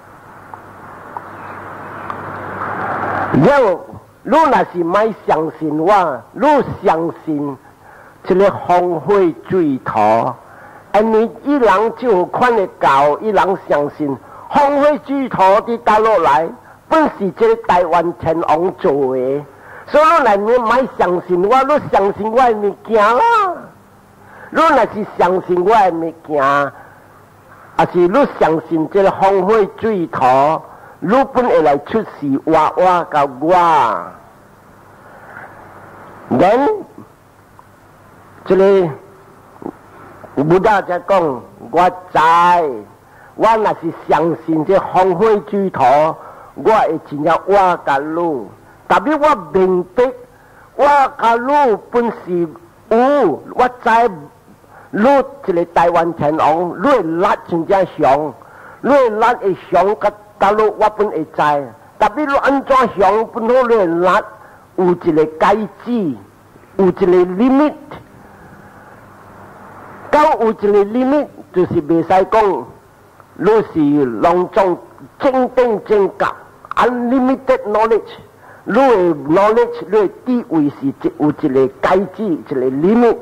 了，你若是咪相信我，你相信这个风火水土，因为伊人就有款的教，伊人相信。风火水土伫打落来，本是这个台湾天王做的，所以你来你买相信我，你相信我的物件啦。你若是相信我的物件，还是你相信这个风火水土，你本会来出事挖挖甲我。人这个不大只讲，我知，我若是相信这方会主图，我会真正我甲你，但是我明白，我甲你本是有，我知你一个台湾天王，你的力真正强，你的力会强，甲甲你我本会知，但是你安怎强，本好你的力有一个界止，有一个 limit。到有一个 limit， 就是袂使讲，你是隆重正等正觉 unlimited knowledge， 你的 knowledge， 你的地位是有一个界止，一个 limit。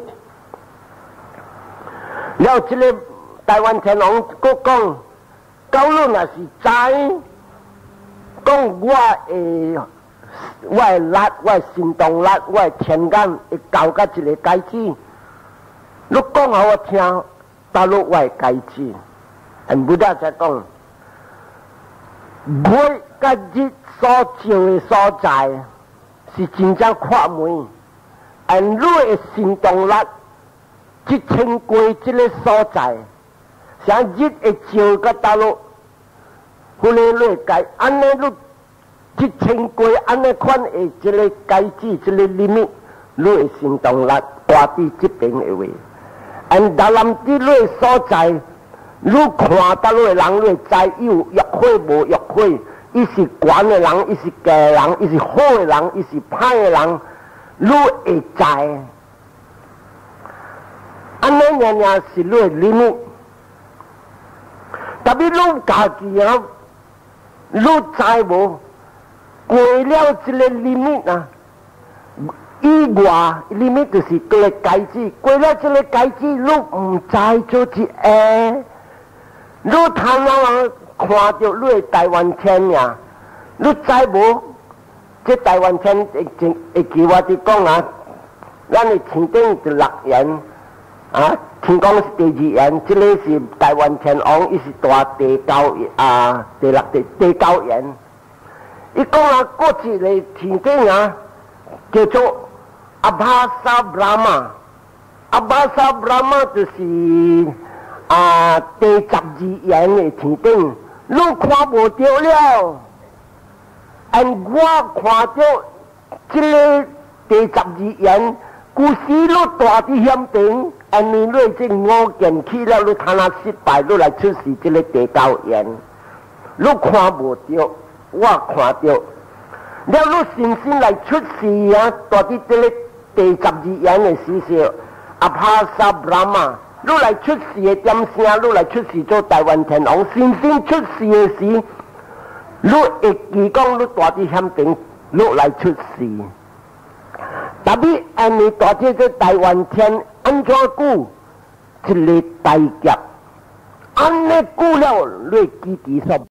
然后这个台湾天王佫讲，到你若是知，讲我的我的力，我的行动力，我的天眼会到到一个界止。你讲给我听，到你我会解释。很不大在讲，月甲日所照的所在，是真正看门。而你的行动力，即千过这个所在，像日会照到到你，后来你会解，安尼你即千过安尼款的这个解释，这个 limit， 你的行动力挂伫这边的位。因达南伫你的所在，你看到你的人，你会知有约会无约会，伊是悬的人，伊是假的人，伊是好的人，伊是歹的人，你会知。安尼样样是你的 limit， 特别你家己啊，你知无？过了这个 limit 啊。以外 limit 就是个界止，过了这个界止，你唔知做一下，你贪人看到你的台湾天呀，你知无？这台湾天会会记我哋讲啊，咱的天顶是六元啊，听讲是第二元，这个是台湾天王，伊是大第九啊，第六第第九元。伊讲啊，过一个天顶啊，叫做阿巴萨布拉玛，阿巴萨布拉玛就是啊第十二元的天顶，你看无到了，因我看到这个第十二元，故事你大伫险顶，因为你这五件去了，你贪那失败，你来出示这个第九元，你看无到，我看到。了，你信心来出世啊！大啲这个第十二元的时候，阿帕萨布拉玛，你来出世的点声，你来出世做台湾天王，信心出世的时，你会记讲你大啲险顶，你来出世。特别因为大啲这台湾天安怎久一个大劫，安尼久了，你记记说。